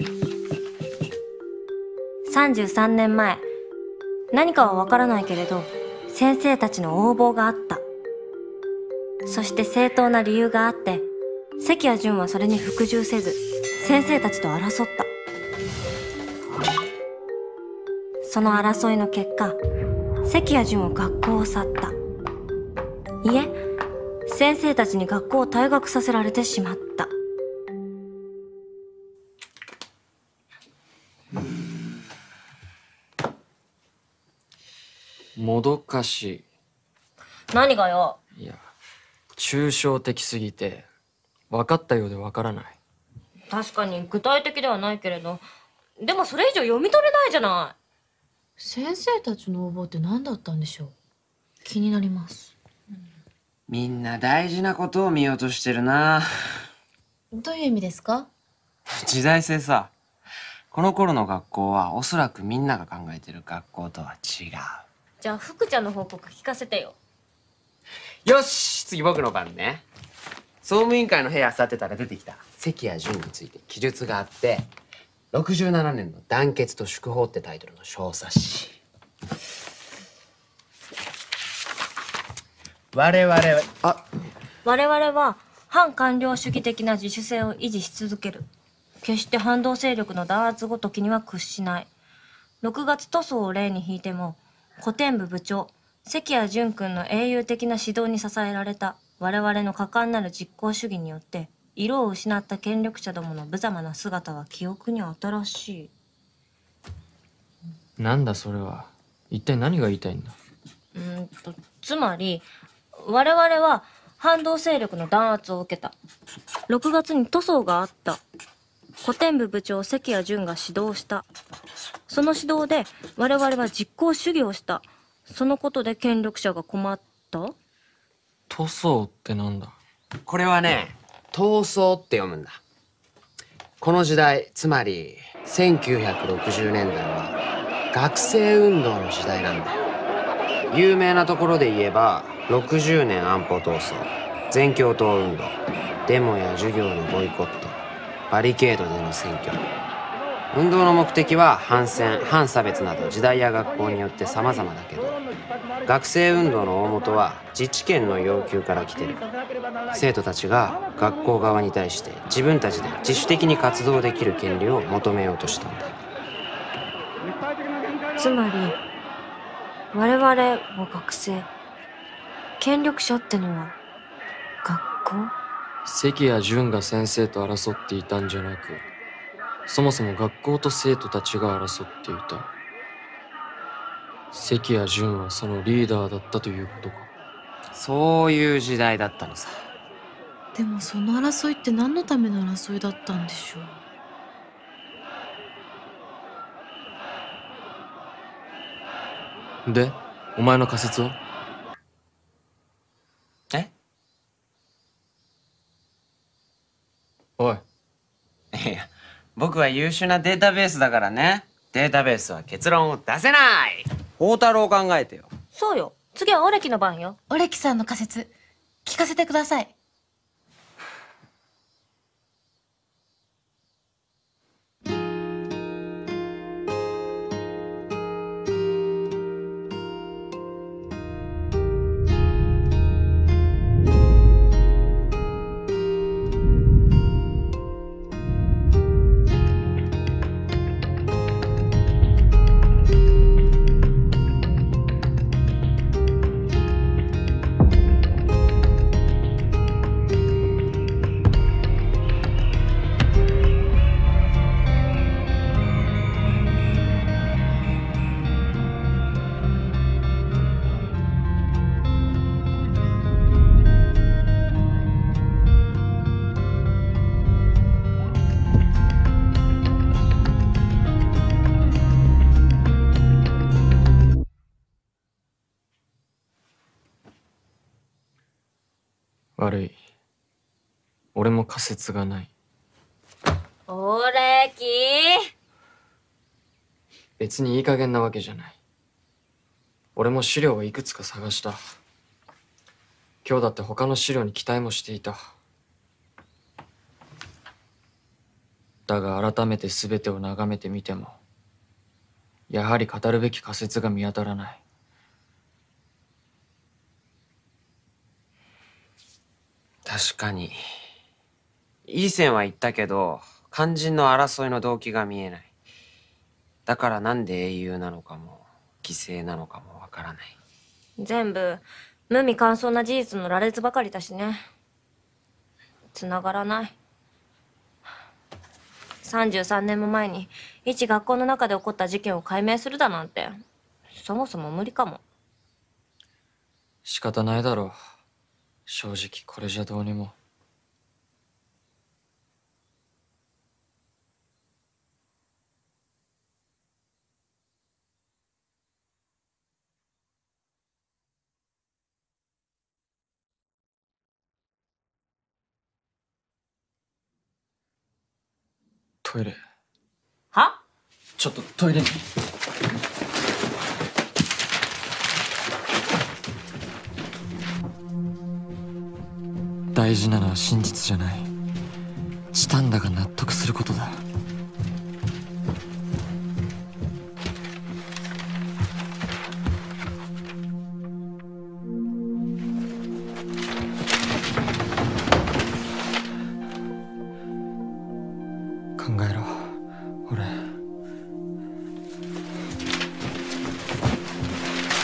う。33年前、何かはわからないけれど先生たちの横暴があった。そして正当な理由があって関谷淳はそれに服従せず先生たちと争った。その争いの結果、関谷淳は学校を去った。いえ、先生たちに学校を退学させられてしまった。
もどかし
何がよ。
い。いや、抽象的すぎて分かったようで分からない。
確かに具体的ではないけれど、でもそれ以上読み取れないじゃない。
先生たちの応募って何だったんでしょう？気になります。
みんな大事なことを見ようとしてるな。
どういう意味ですか？
時代性さ。この頃の学校はおそらくみんなが考えてる学校とは違う。
じゃあ福ちゃんの報告聞かせてよ。
よし、次僕の番ね。総務委員会の部屋去ってたら出てきた関谷淳について記述があって、67年の団結と祝報ってタイトルの小冊子。我々
は反官僚主義的な自主性を維持し続ける。決して反動勢力の弾圧ごときには屈しない。6月塗装を例に引いても、 古典部部長関谷淳君の英雄的な指導に支えられた我々の果敢なる実行主義によって色を失った権力者どもの無様な姿は記憶に新しい。
なんだそれは。一体何が言いたいんだ。
つまり我々は反動勢力の弾圧を受けた。6月に塗装があった。古典部部長関谷淳が指導した。その指導で我々は実行主義をした。そのことで権力者が困った。
塗装ってなんだ。
これはね、闘争って読むんだ。この時代、つまり1960年代は学生運動の時代なんだよ。有名なところで言えば60年安保闘争、全共闘運動、デモや授業のボイコット、バリケードでの選挙。運動の目的は反戦、反差別など時代や学校によって様々だけど、学生運動の大元は自治権の要求から来てる。生徒たちが学校側に対して自分たちで自主的に活動できる権利を求めようとしたんだ。
つまり我々は学生、権力者ってのは学校。
関谷淳が先生と争っていたんじゃなく、そもそも学校と生徒たちが争っていた。関谷淳はそのリーダーだったということか。
そういう時代だったのさ。
でもその争いって何のための争いだったんでしょ
う。で、お前の仮説は？
え？
おい。
いや、僕は優秀なデータベースだからね。データベースは結論を出せない。宝太郎考えてよ。
そうよ。次はオレキの番よ。
オレキさんの仮説聞かせてください。
悪い。俺も仮説がない。
オレキ。
別にいい加減なわけじゃない。俺も資料をいくつか探した。今日だって他の資料に期待もしていた。だが改めて全てを眺めてみても、やはり語るべき仮説が見当たらない。
確かに。いい線は言ったけど、肝心の争いの動機が見えない。だからなんで英雄なのかも、犠牲なのかもわからない。
全部、無味乾燥な事実の羅列ばかりだしね。繋がらない。33年も前に、一学校の中で起こった事件を解明するだなんて、そもそも無理かも。
仕方ないだろう。正直これじゃどうにも。トイレ。
は？
ちょっとトイレに。大事なのは真実じゃない。チタンダが納得することだ。考えろ、俺。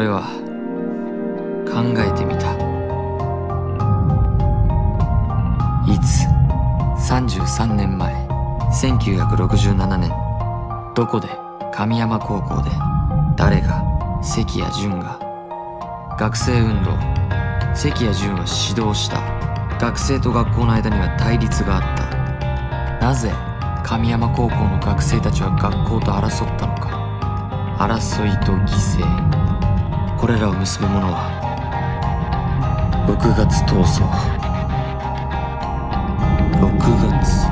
俺は考えてみた。いつ33年前1967年、どこで、神山高校で、誰が、関谷潤が、学生運動、関谷潤は指導した。学生と学校の間には対立があった。なぜ神山高校の学生たちは学校と争ったのか。争いと犠牲、これらを結ぶものは6月闘争。6月。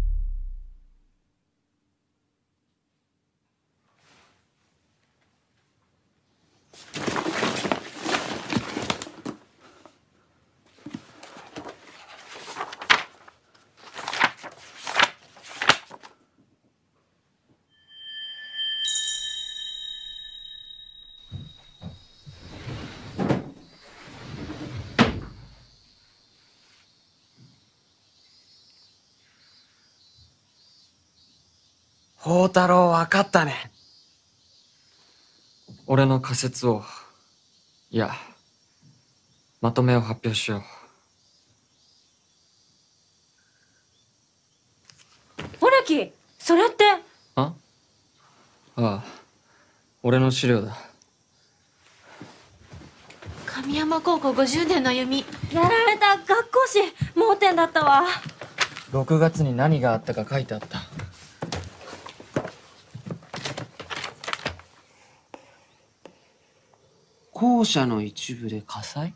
宝太郎、分かったね。
俺の仮説を、いや、まとめを発表しよう。
オレキ、それって。
ああ、俺の資料だ。
神山高校50年の歩み。
やられた。学校誌盲点だったわ。
6月に何があったか書いてあった。
校舎の一部で火災？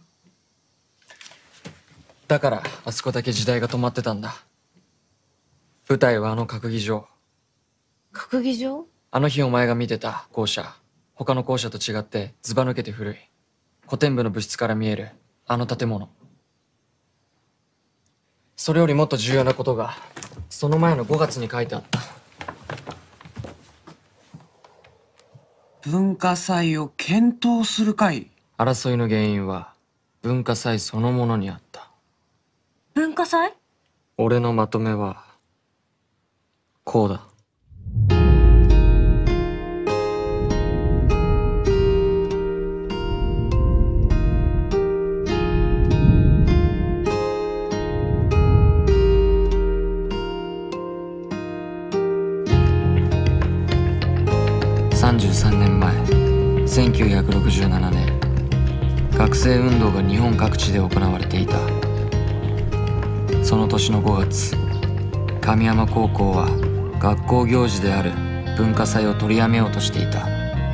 だからあそこだけ時代が止まってたんだ。舞台はあの閣議場。
閣議場？
あの日お前が見てた校舎、他の校舎と違ってずば抜けて古い。古典部の部室から見えるあの建物。それよりもっと重要なことがその前の5月に書いてあった。
文化祭を検討する会。
争いの原因は文化祭そのものにあった。
文化祭？
俺のまとめはこうだ。33年前1967年、学生運動が日本各地で行われていた。その年の5月、神山高校は学校行事である文化祭を取りやめようとしていた。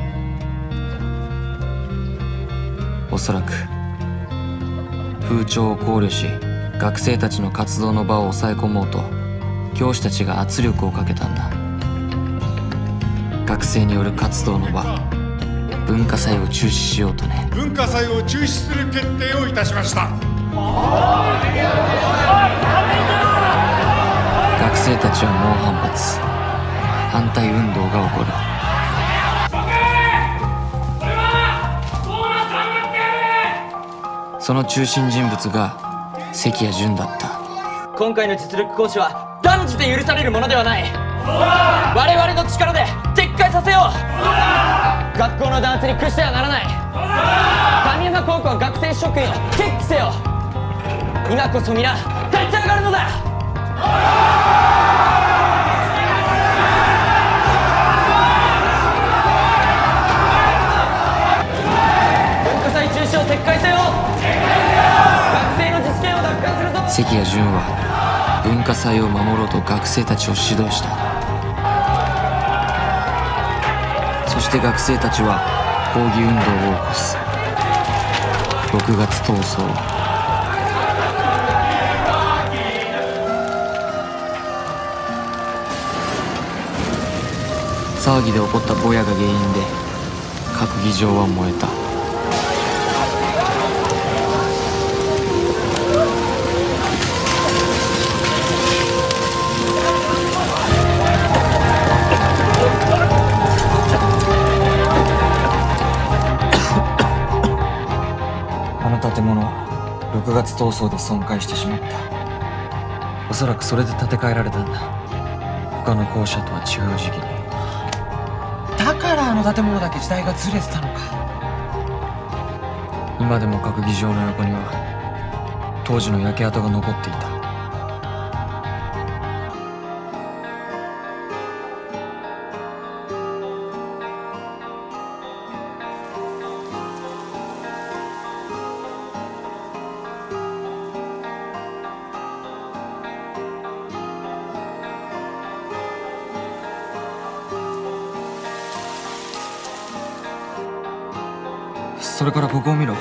おそらく風潮を考慮し、学生たちの活動の場を抑え込もうと教師たちが圧力をかけたんだ。学生による活動の場、文化祭を中止しようとね。
文化祭を中止する決定をいたしました。
学生たちは猛反発、反対運動が起こる。その中心人物が関谷潤だった。
今回の実力行使は断じて許されるものではない。我々の力で撤回させよう。学校の弾圧に屈してはならない。神山高校学生職員を決起せよ。今こそ皆立ち上がるのだ。文化祭中止を撤回せよ。学生の実権を奪還するぞ。
関谷潤は文化祭を守ろうと学生たちを指導した。そして学生たちは抗議運動を起こす。6月闘争。騒ぎで起こったぼやが原因で閣議場は燃えた。あの建物は6月闘争で損壊してしまった。おそらくそれで建て替えられたんだ。他の校舎とは違う時期に。
だからあの建物だけ時代がずれてたのか。
今でも閣議場の横には当時の焼け跡が残っていた。それからここを見ろ。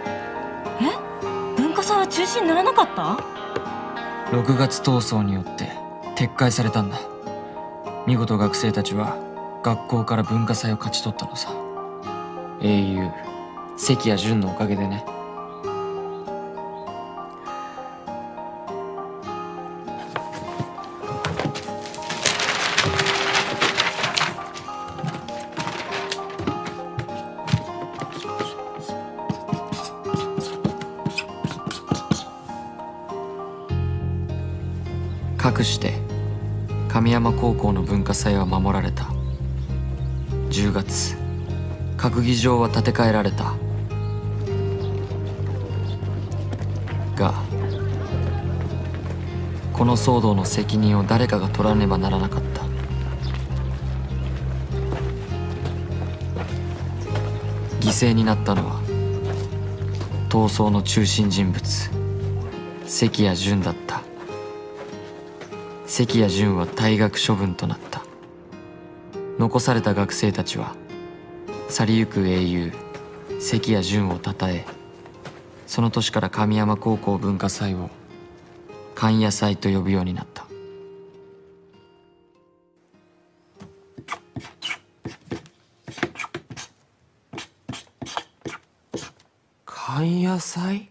文化祭は中止にならなかった？
6月闘争によって撤回されたんだ。見事学生たちは学校から文化祭を勝ち取ったのさ。英雄関谷淳のおかげでね。かくして神山高校の文化祭は守られた。10月閣議場は建て替えられたが、この騒動の責任を誰かが取らねばならなかった。犠牲になったのは闘争の中心人物関谷淳だった。関谷淳は退学処分となった。残された学生たちは去りゆく英雄関谷淳をたたえ、その年から神山高校文化祭を神谷祭と呼ぶようになった。
関谷祭？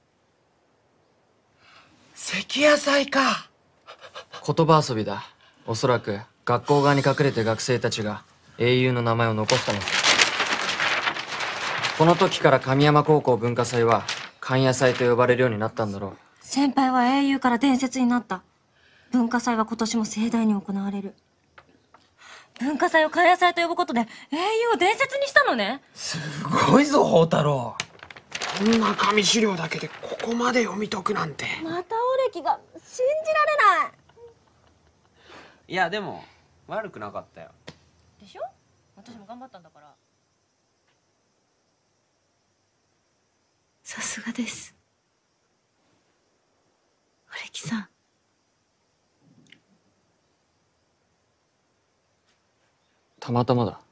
関谷祭か。
言葉遊びだ。おそらく学校側に隠れて学生たちが英雄の名前を残したのさ。この時から神山高校文化祭は神谷祭と呼ばれるようになったんだろう。
先輩は英雄から伝説になった。文化祭は今年も盛大に行われる。文化祭を神谷祭と呼ぶことで英雄を伝説にしたのね。
すごいぞ宝太郎。こんな紙資料だけでここまで読み解くなんて。
またオレキが信じられない。
いやでも悪くなかったよ。
でしょ？私も頑張ったんだから。
さすがです。オレキさん。
たまたまだ。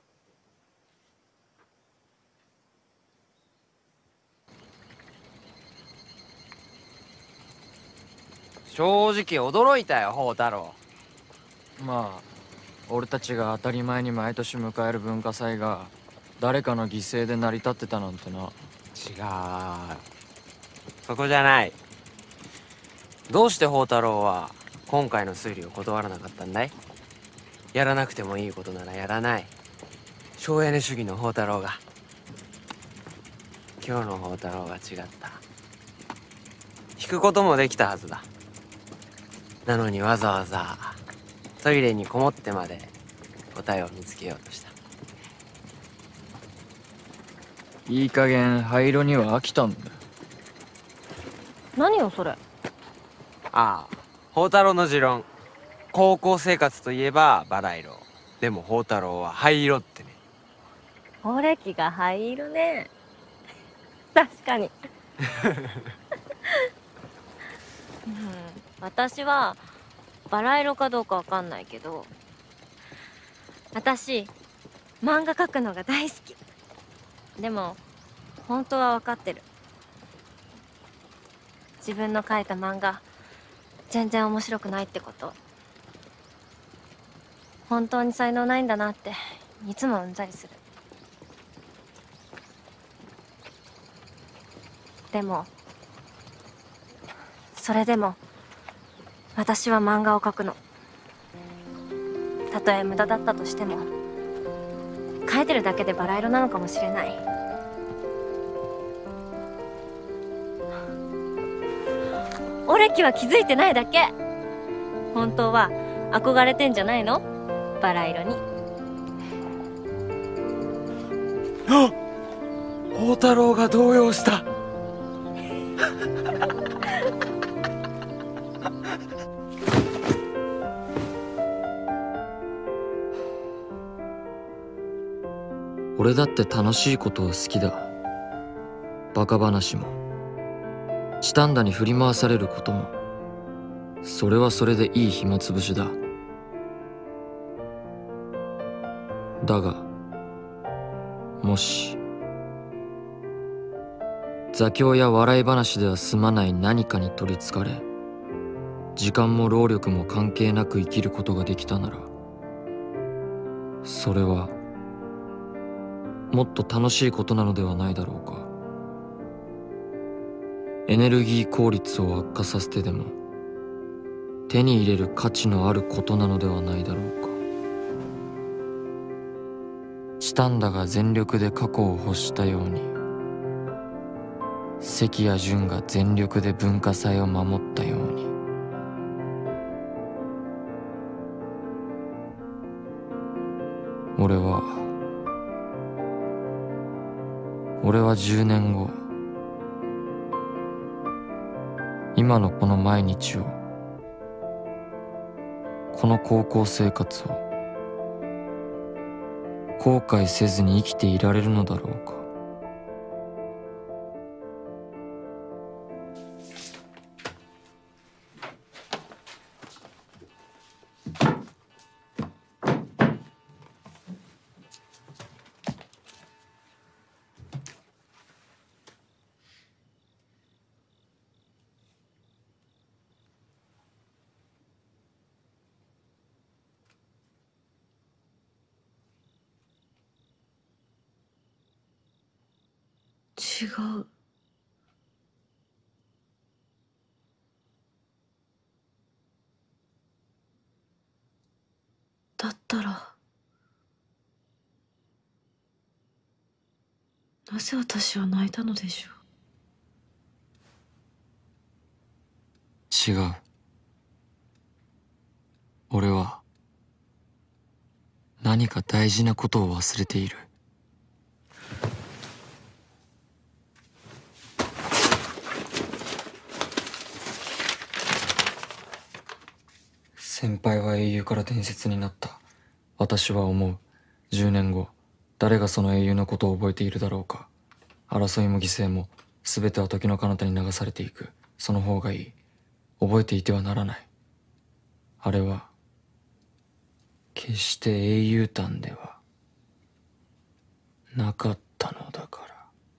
正直驚いたよ宝太郎。
まあ俺たちが当たり前に毎年迎える文化祭が誰かの犠牲で成り立ってたなんてな。
違う、そこじゃない。どうして宝太郎は今回の推理を断らなかったんだい？やらなくてもいいことならやらない省エネ主義の宝太郎が。今日の宝太郎が違った。引くこともできたはずだ。なのにわざわざトイレにこもってまで答えを見つけようとした。
いい加減灰色には飽きたんだ。
何よそれ。
ああ、宝太郎の持論。高校生活といえばバラ色。でも宝太郎は灰色ってね。
オレキが灰色ね。確かに。私はバラ色かどうかわかんないけど、私漫画描くのが大好き。でも本当は分かってる。自分の描いた漫画全然面白くないってこと。本当に才能ないんだなっていつもうんざりする。でもそれでも私は漫画を描くの。たとえ無駄だったとしても描いてるだけでバラ色なのかもしれない。オレキは気づいてないだけ。本当は憧れてんじゃないの？バラ色に。
あっ、宝宝太郎が動揺した。
俺だって楽しいことは好きだ。バカ話もチタンダに振り回されることも、それはそれでいい暇つぶしだ。だがもし座興や笑い話では済まない何かに取りつかれ、時間も労力も関係なく生きることができたなら、それはもっと楽しいことなのではないだろうか。エネルギー効率を悪化させてでも手に入れる価値のあることなのではないだろうか。チタンダが全力で過去を欲したように、関谷潤が全力で文化祭を守ったように。俺は10年後、今のこの毎日を、この高校生活を後悔せずに生きていられるのだろうか。
違う。だったらなぜ私は泣いたのでしょ
違う。俺は何か大事なことを忘れている。先輩は英雄から伝説になった。私は思う。10年後、誰がその英雄のことを覚えているだろうか。争いも犠牲も、全ては時の彼方に流されていく。その方がいい。覚えていてはならない。あれは、決して英雄譚ではなかったのだから。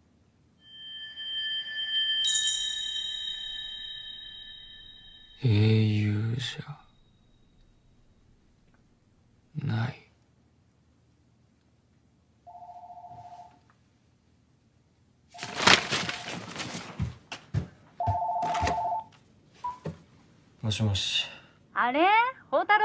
英雄じゃない。もしもし。
あれ宝太郎、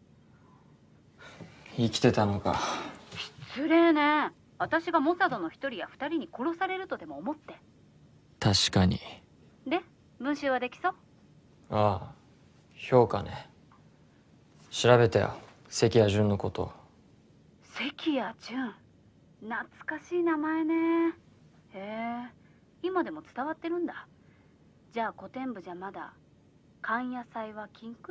生きてたのか。
失礼ね。私がモサドの一人や二人に殺されるとでも思って。
確かに。
で文集はできそう？
ああ、評価ね。調べたよ、関谷潤のこと。
関谷潤、懐かしい名前ね。へえ、今でも伝わってるんだ。じゃあ古典部じゃまだ勘野菜は禁句？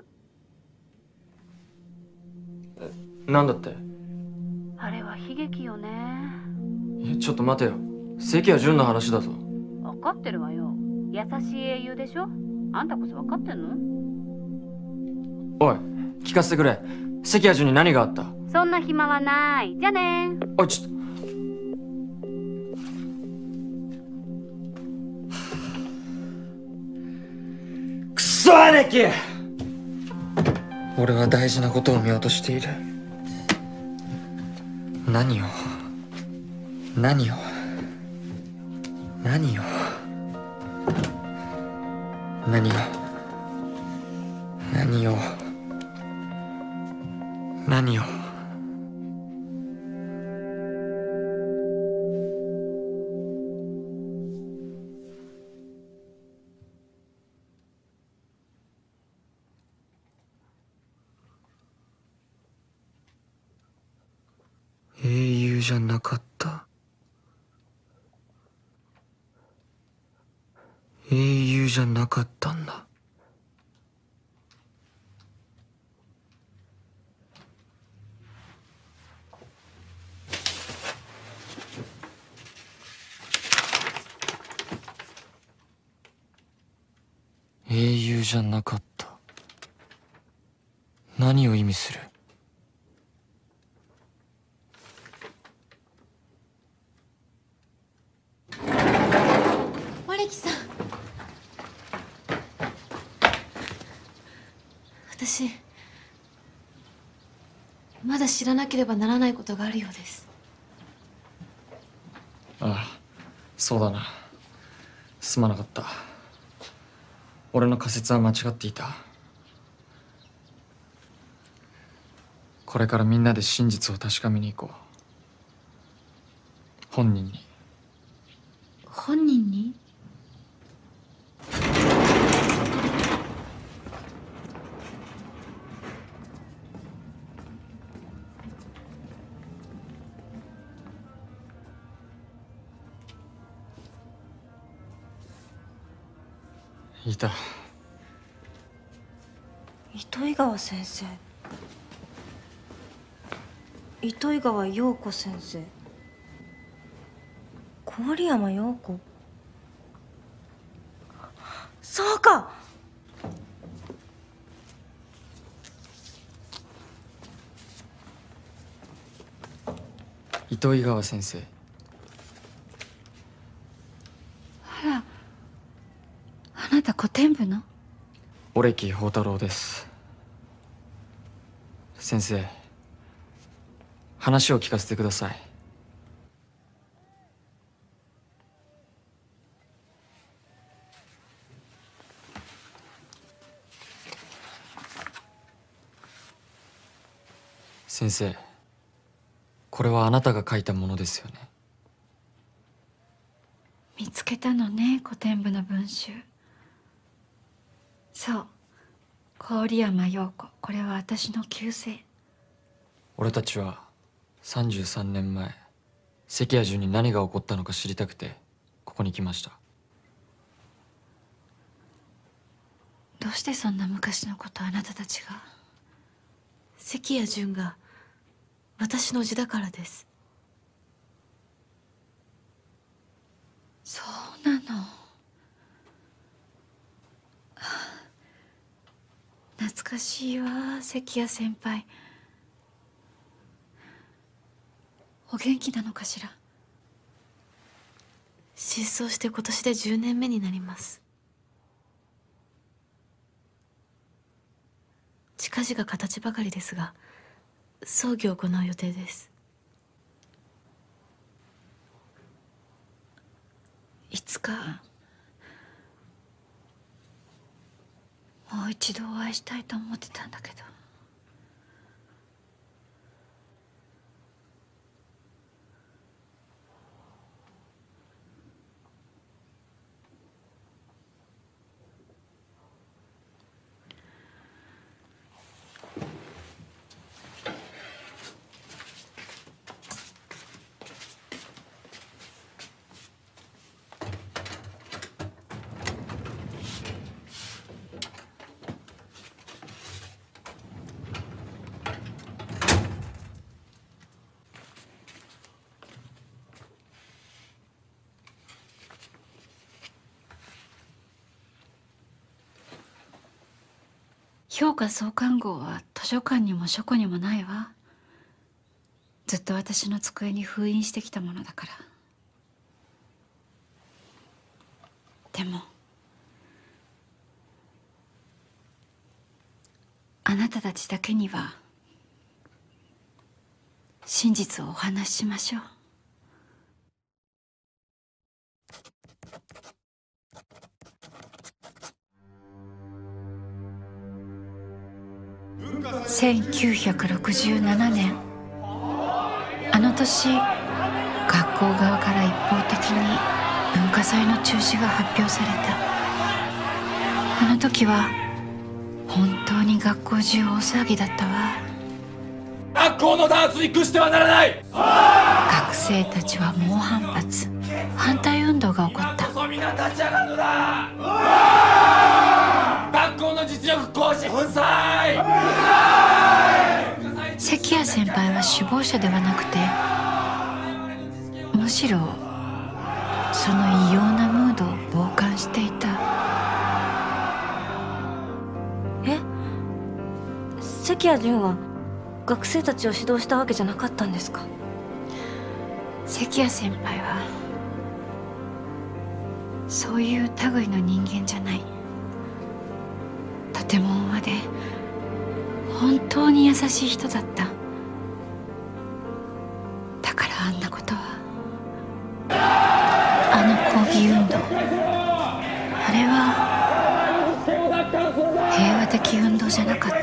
なんだって？
あれは悲劇よね。
ちょっと待てよ、関谷潤の話だぞ。
分かってるわよ。優しい英雄でしょ。あんたこそ分かってんの？
おい、聞かせてくれ。関谷潤に何があった？
そんな暇はない。じゃあね。
おい、ちょっと。くそ兄貴！俺は大事なことを見落としている。何を何を何を何を何を何を英雄じゃなかった。 英雄じゃなかったんだ。英雄じゃなかった。何を意味する？
森木さん、私まだ知らなければならないことがあるようです。
ああ、そうだな。すまなかった。俺の仮説は間違っていた。これからみんなで真実を確かめに行こう。本人に。
本人に？
いた。
糸魚川先生、糸魚川陽子先生、郡山陽子。そうか。
糸魚川先生。
あら、あなた古典部の？
折木宝太郎です。先生、話を聞かせてください。先生、これはあなたが書いたものですよね。
見つけたのね、古典部の文集。そう、郡山陽子。これは私の旧姓。
俺たちは33年前、関谷中に何が起こったのか知りたくてここに来ました。
どうしてそんな昔のことあなたたちが？関谷純が私の叔父だからです。そうなの。懐かしいわ、関谷先輩。お元気なのかしら？失踪して今年で10年目になります。近々形ばかりですが、葬儀を行う予定です。いつかもう一度お会いしたいと思ってたんだけど。評価創刊号は図書館にも書庫にもないわ。ずっと私の机に封印してきたものだから。でもあなたたちだけには真実をお話ししましょう。1967年、あの年、学校側から一方的に文化祭の中止が発表された。あの時は本当に学校中大騒ぎだったわ。
学校のダンスに屈してはならない。
学生たちは猛反発、反対運動が起こった。
みんな立ち上がるのだ。
首謀者ではなくて、むしろその異様なムードを傍観していた。
え、関谷純は学生たちを指導したわけじゃなかったんですか？
関谷先輩はそういう類の人間じゃない。とても温和で本当に優しい人だった。だからあんなことは。あの抗議運動、あれは平和的運動じゃなかった。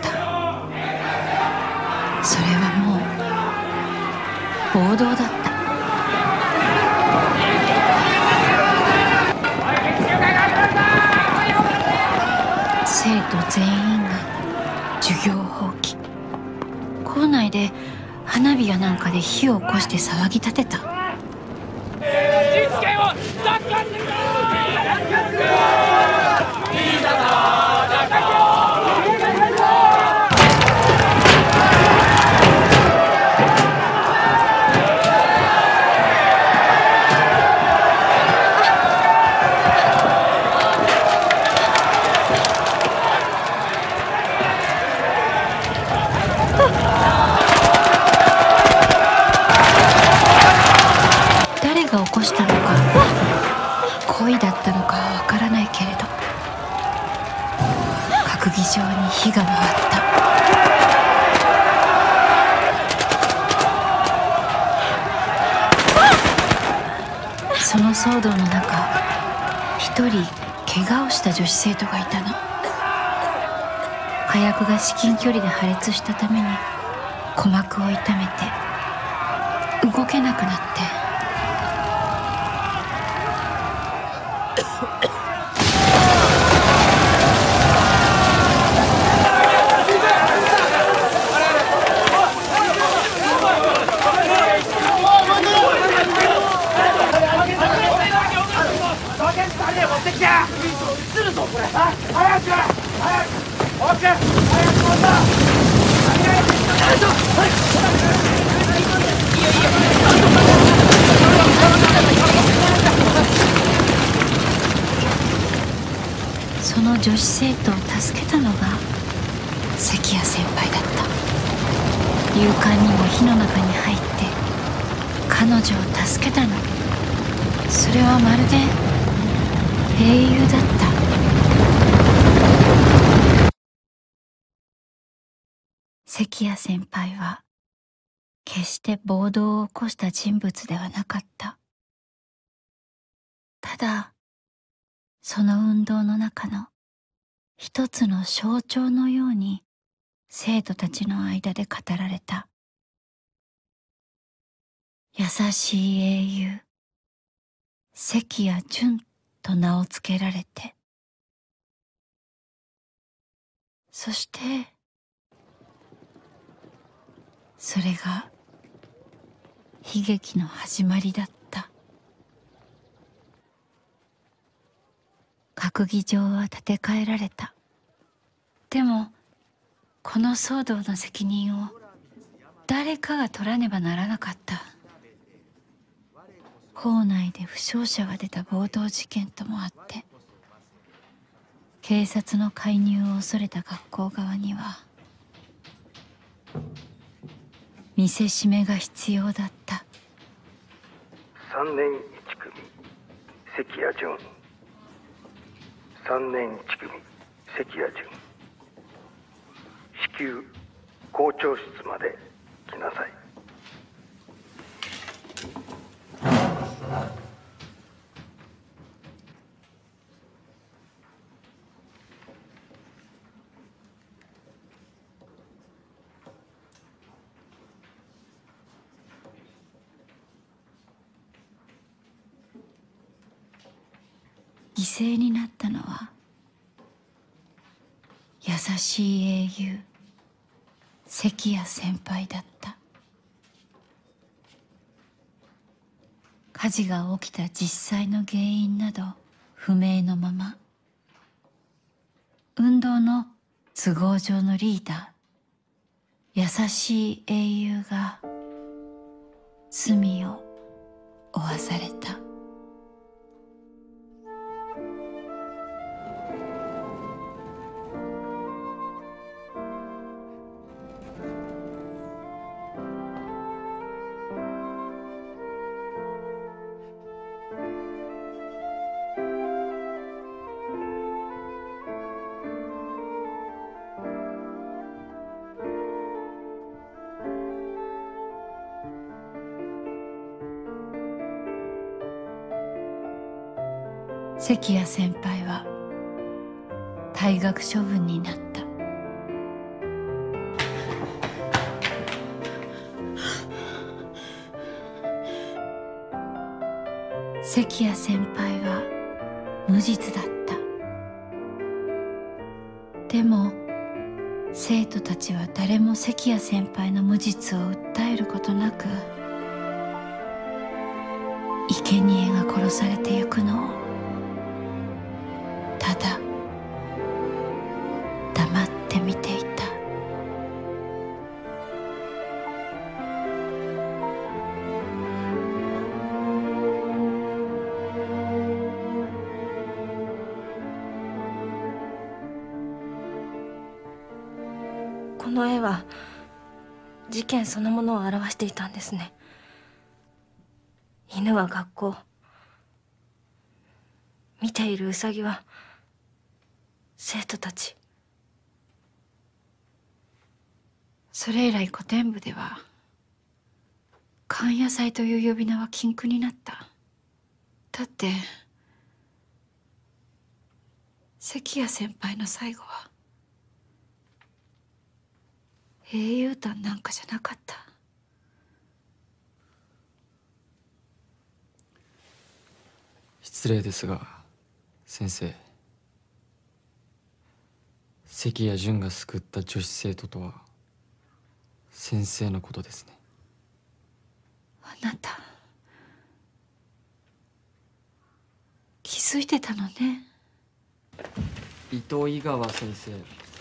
それはもう暴動だった。生徒全員が授業放棄。校内で花火やなんかで火を起こして騒ぎ立てた。誰が起こしたのか、故意だったのかはわからないけれど、閣議場に火が回った。その騒動の中、一人怪我をした女子生徒がいたの。火薬が至近距離で破裂したために鼓膜を痛めて動けなくなって。その女子生徒を助けたのが関谷先輩だった。勇敢にも火の中に入って彼女を助けたの。それはまるで英雄だった。関谷先輩は決して暴動を起こした人物ではなかった。ただその運動の中の一つの象徴のように生徒たちの間で語られた。優しい英雄関谷純と名を付けられて、そしてそれが悲劇の始まりだった。閣議場は建て替えられた。でもこの騒動の責任を誰かが取らねばならなかった。校内で負傷者が出た暴動事件ともあって、警察の介入を恐れた学校側には見せしめが必要だった。
3年1組関谷純、3年1組関谷純、至急校長室まで来なさい。
犠牲になったのは優しい英雄関谷先輩だった。火事が起きた実際の原因など不明のまま、運動の都合上のリーダ
優しい英雄が罪を負わされた。関谷先輩は退学処分になった。関谷先輩は無実だった。でも生徒たちは誰も関谷先輩の無実を訴えることなく、生贄が殺されてゆくのをただ黙って見ていた。
この絵は事件そのものを表していたんですね。犬は学校、見ているウサギは生徒たち。
それ以来古典部では勘野菜という呼び名は禁句になった。だって関谷先輩の最後は英雄譚なんかじゃなかった。
失礼ですが先生、関谷純が救った女子生徒とは先生のことですね。
あなた気づいてたのね。
伊藤井川先生、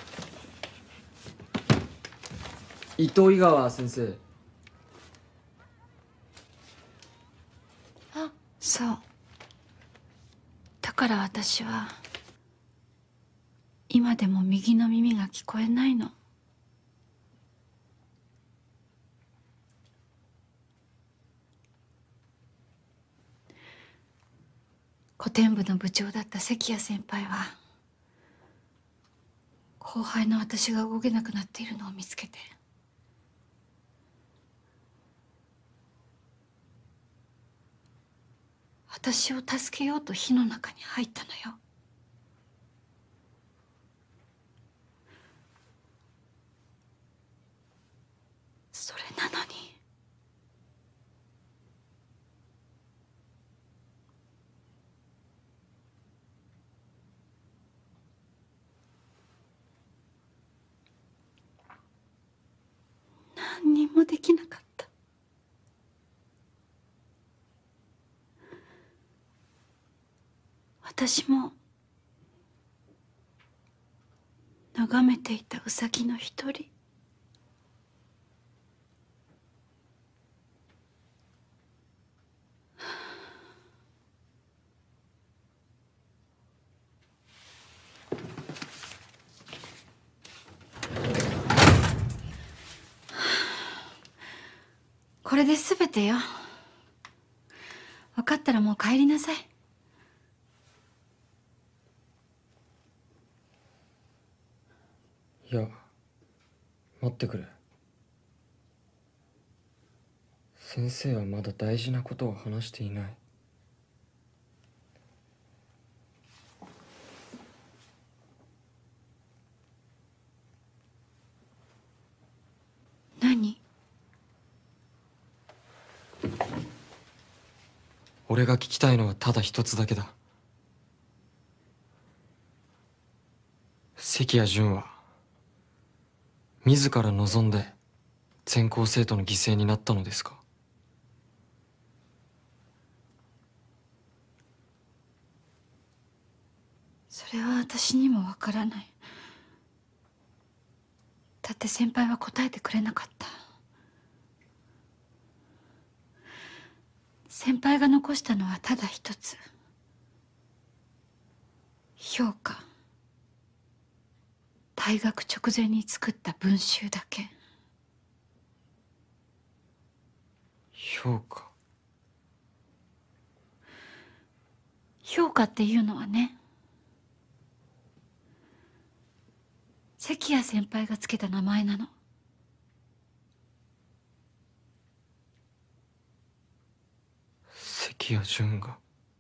伊藤井川先生。
あ、そう。だから私は今でも右の耳が聞こえないの。古典部の部長だった関谷先輩は後輩の私が動けなくなっているのを見つけて、私を助けようと火の中に入ったのよ。それなのに何にもできなかった。私も眺めていたウサギの一人。これで全てよ。分かったらもう帰りなさい。
いや、待ってくれ。先生はまだ大事なことを話していない。
何？
俺が聞きたいのはただ一つだけだ。関谷純は自ら望んで全校生徒の犠牲になったのですか？
それは私にもわからない。
だって先輩は答えてくれなかった。先輩が残したのはただ一つ。評価。退学直前に作った文集だけ。
評価。
評価っていうのはね、関谷先輩がつけた名前なの。
関谷潤が。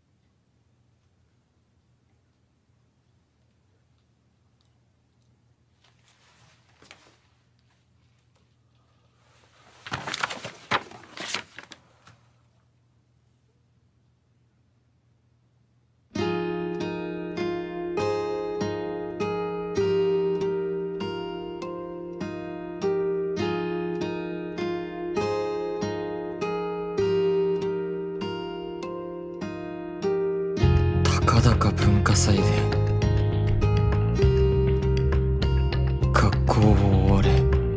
たかだか文化祭で学校を追われ、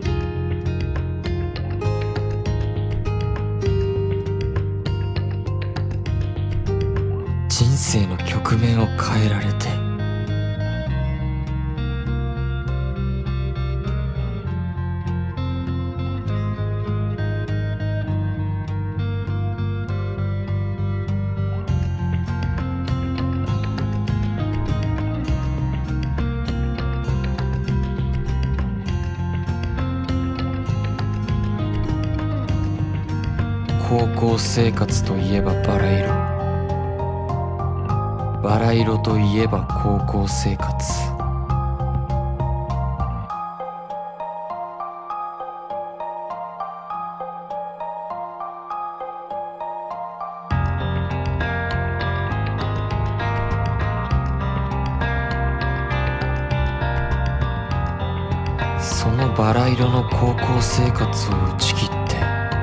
人生の局面を変えられて、高校生活といえばバラ色、バラ色といえば高校生活。そのバラ色の高校生活を打ち切って、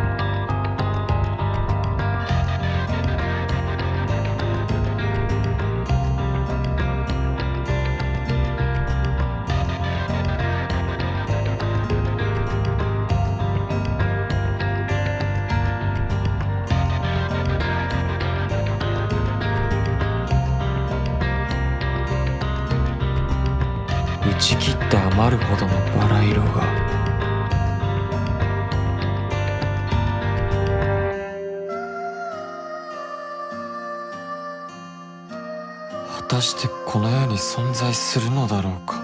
打ち切って余るほどのバラ色が果たしてこの世に存在するのだろうか。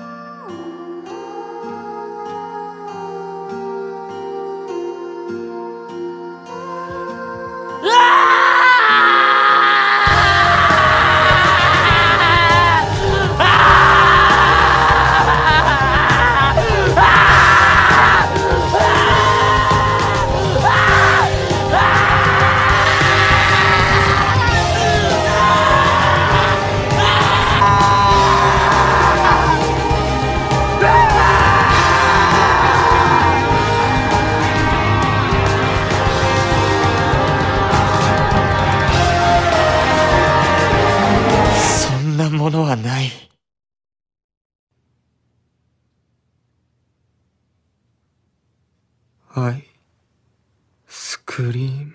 ものはない。アイスクリーム。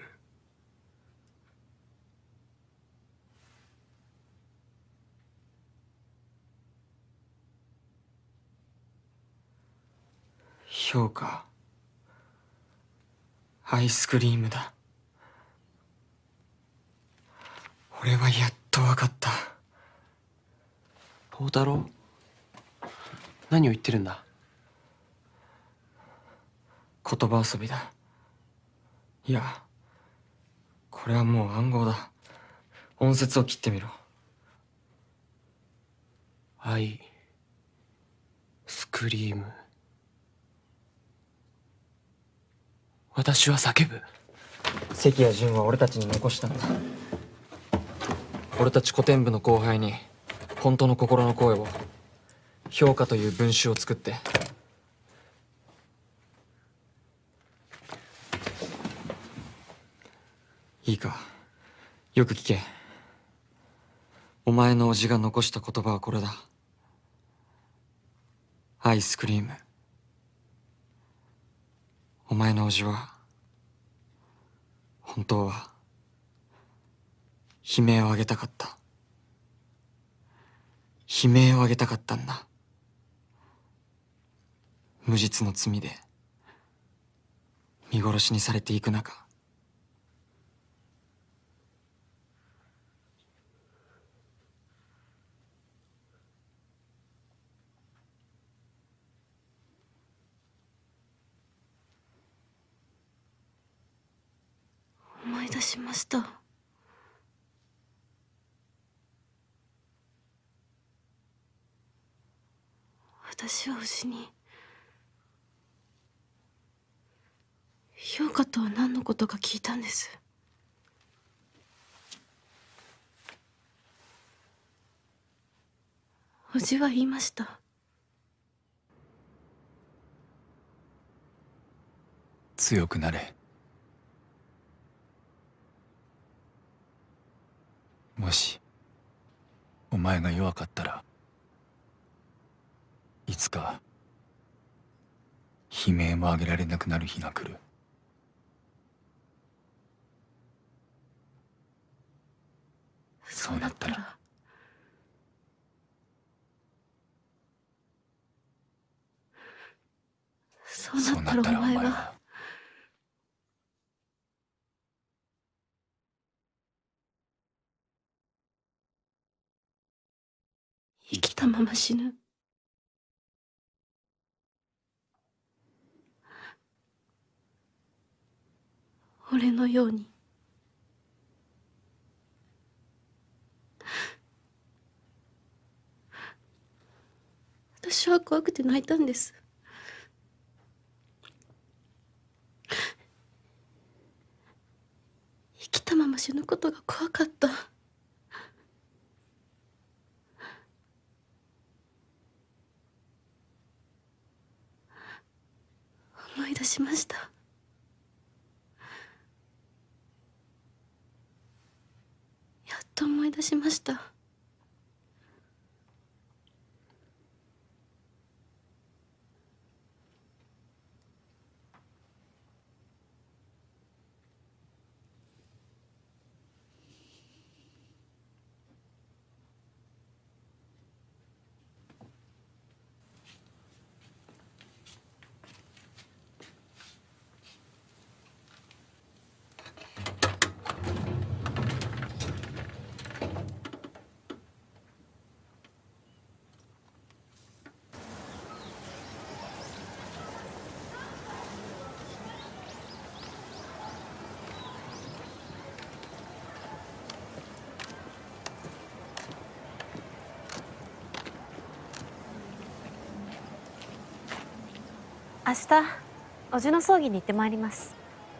評価。アイスクリームだ。俺はやっとわかった。
宝太郎、何を言ってるんだ。
言葉遊びだ。いや、これはもう暗号だ。音節を切ってみろ。
アイスクリーム。私は叫ぶ。
関谷潤は俺たちに残したんだ。俺たち古典部の後輩に本当の心の声を、評価という文集を作って、いいか、よく聞け。お前の叔父が残した言葉はこれだ。アイスクリーム。
お前の叔父は本当は悲鳴を上げたかった。悲鳴を上げたかったんだ。無実の罪で見殺しにされていく中、
思い出しました。私は叔父に評価とは何のことか聞いたんです。叔父は言いました。
強くなれ。もしお前が弱かったらいつか悲鳴も上げられなくなる日が来る。
そうなったらそうなったらお前は生きたまま死ぬ。俺のように。私は怖くて泣いたんです。生きたまま死ぬことが怖かった。思い出しました。やっと思い出しました。
明日叔父の葬儀に行ってまいります。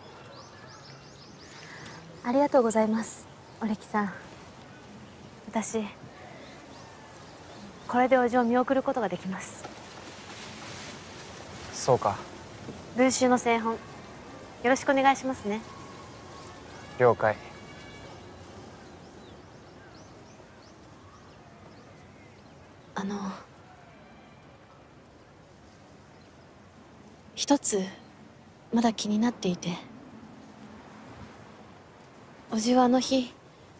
ありがとうございます、お力さん。私これで叔父を見送ることができます。
そうか。
文集の製本よろしくお願いしますね。
了解。
一つまだ気になっていて、叔父はあの日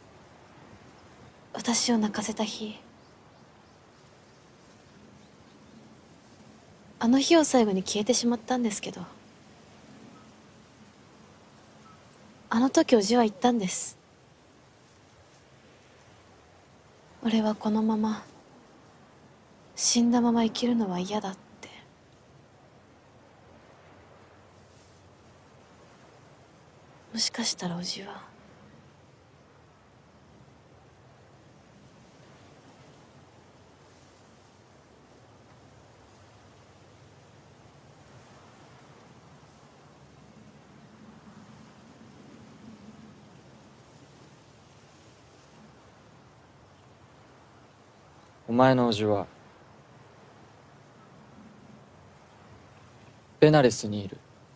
私を泣かせた日、あの日を最後に消えてしまったんですけど、あの時叔父は言ったんです。俺はこのまま死んだまま生きるのは嫌だって。もしかしたら叔父は
お前の叔父はベナレスにいる。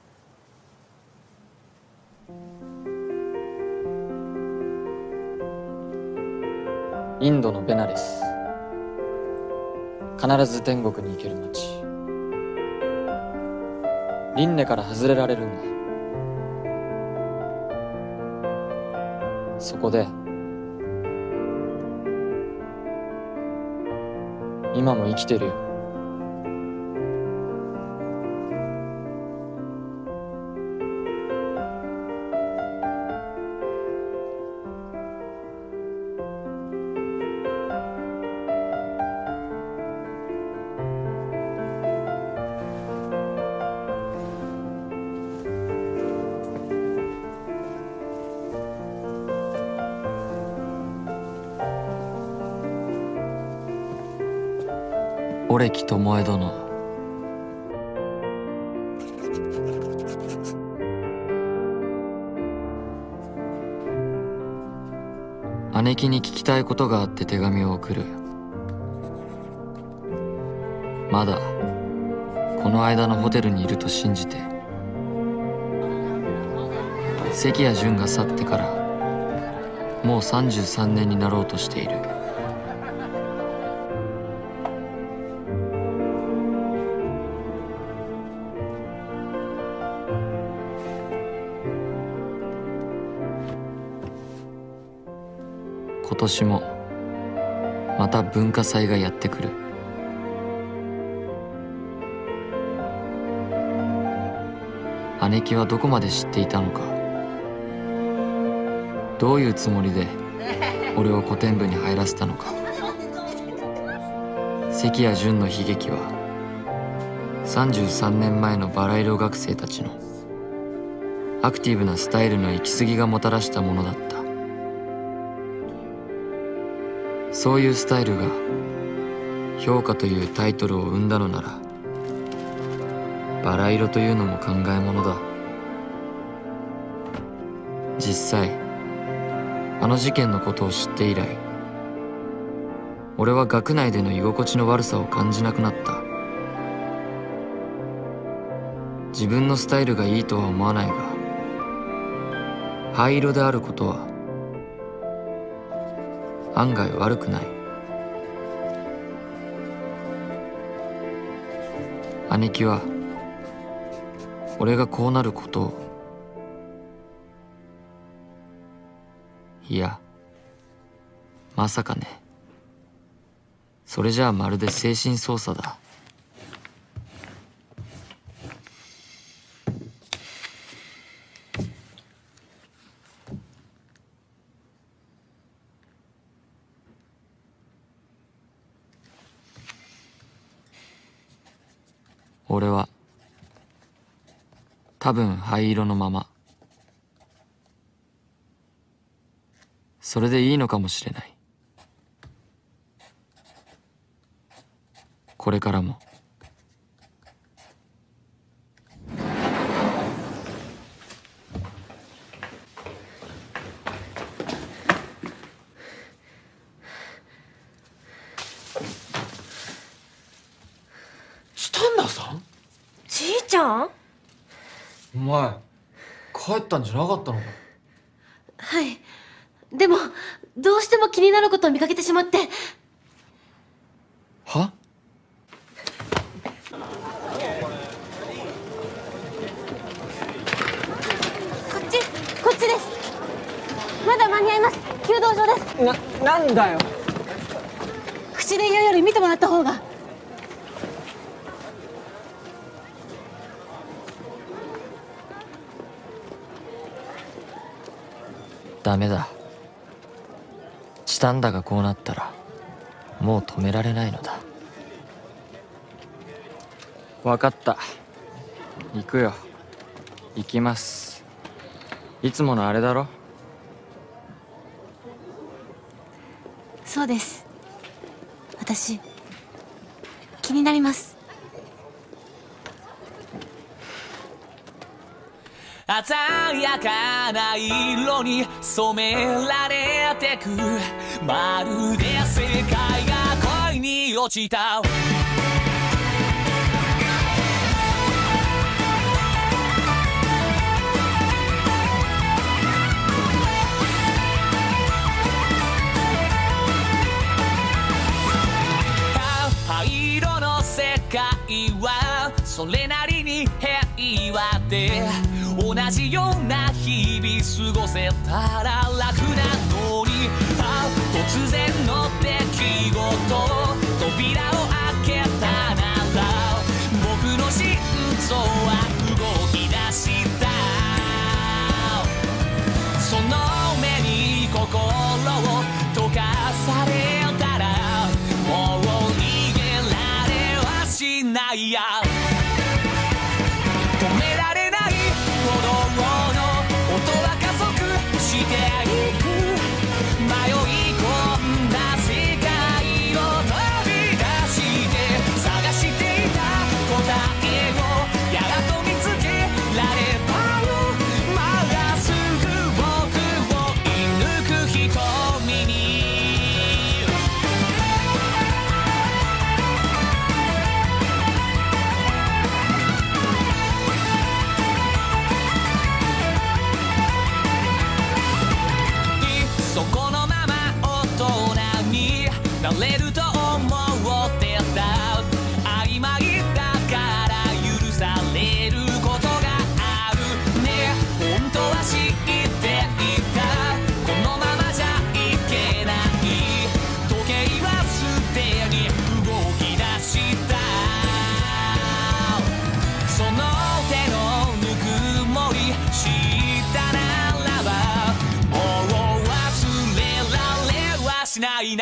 インドのベナレス、必ず天国に行ける街。 輪廻から外れられるんだ。そこで今も生きてるよ。
折木巴殿、姉貴に聞きたいことがあって手紙を送る。まだこの間のホテルにいると信じて。関谷淳が去ってからもう33年になろうとしている。今年もまた文化祭がやってくる。姉貴はどこまで知っていたのか。どういうつもりで俺を古典部に入らせたのか。関谷淳の悲劇は33年前のバラ色学生たちのアクティブなスタイルの行き過ぎがもたらしたものだった。そういうスタイルが評価というタイトルを生んだのなら、バラ色というのも考えものだ。実際あの事件のことを知って以来、俺は学内での居心地の悪さを感じなくなった。自分のスタイルがいいとは思わないが、灰色であることは案外悪くない。姉貴は俺がこうなることを、いやまさかね。それじゃあまるで精神操作だ。俺は多分灰色のまま、それでいいのかもしれない。これからも。
したんださん？
じいちゃん？
お前帰ったんじゃなかったのか？
はい。でもどうしても気になることを見かけてしまって。
は？
こっちです。まだ間に合います。弓道場です。
なんだよ。
口で言うより見てもらった方が。
ダメだ。チタンダがこうなったらもう止められないのだ。
分かった。行くよ。行きます。いつものあれだろ？
そうです。私気になります。
鮮やかな色に染められてく、まるで世界が恋に落ちた。灰色の世界はそれなりに平じような日々過ごせたら楽なのに、突然の出来事、扉を開けたなら僕の心臓は動き出した。その目に心を溶かされたらもう逃げられはしないや。止められない鼓動の音は加速していく。迷い込んだ世界を飛び出して探していた答えをやがと見つけられたよ。まだすぐ僕を射抜く瞳にそこのまま大人になれると思ってた。曖昧だから許されることがあるね。本当は知っていた。このままじゃいけない。時計はすでに動き出した。その手のぬくもり知ったならばもう忘れられはしないな。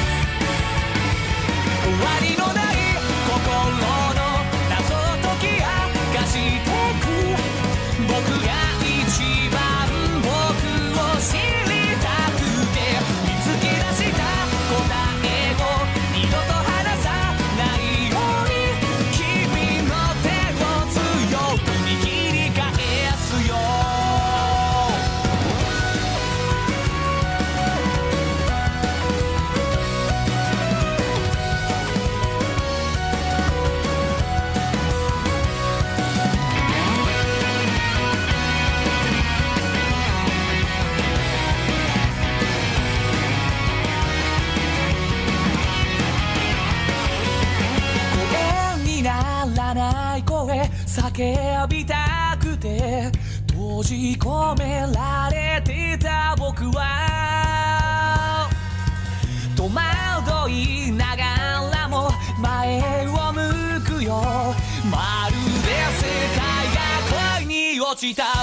終わりのない心の謎を解き明かしてく。僕が一番僕を知りたくて見つけ出した答えを二度と離さないように君の手を強く握り返すよ。声にならない声叫びたくて閉じ込められてた僕は戸惑いながらも前を向くよ。まるで世界が恋に落ちた。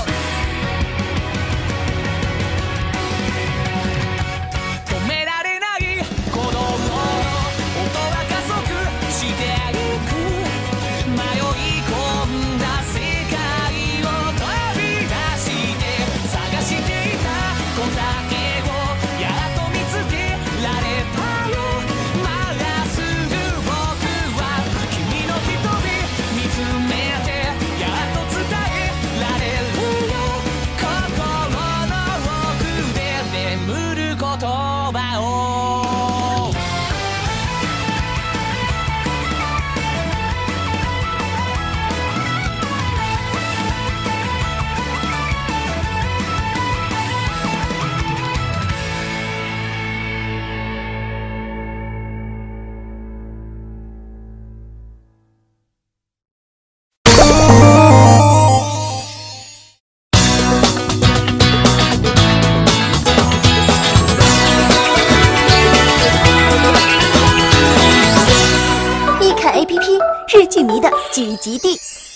止められない鼓動の音は加速していく。迷い込んだ世界を飛び出して探していた答えをやっと見つけられたよ。まだすぐ僕は君の瞳見つめてやっと伝えられるよ。心の奥で眠る言葉を
日剧迷的聚集地。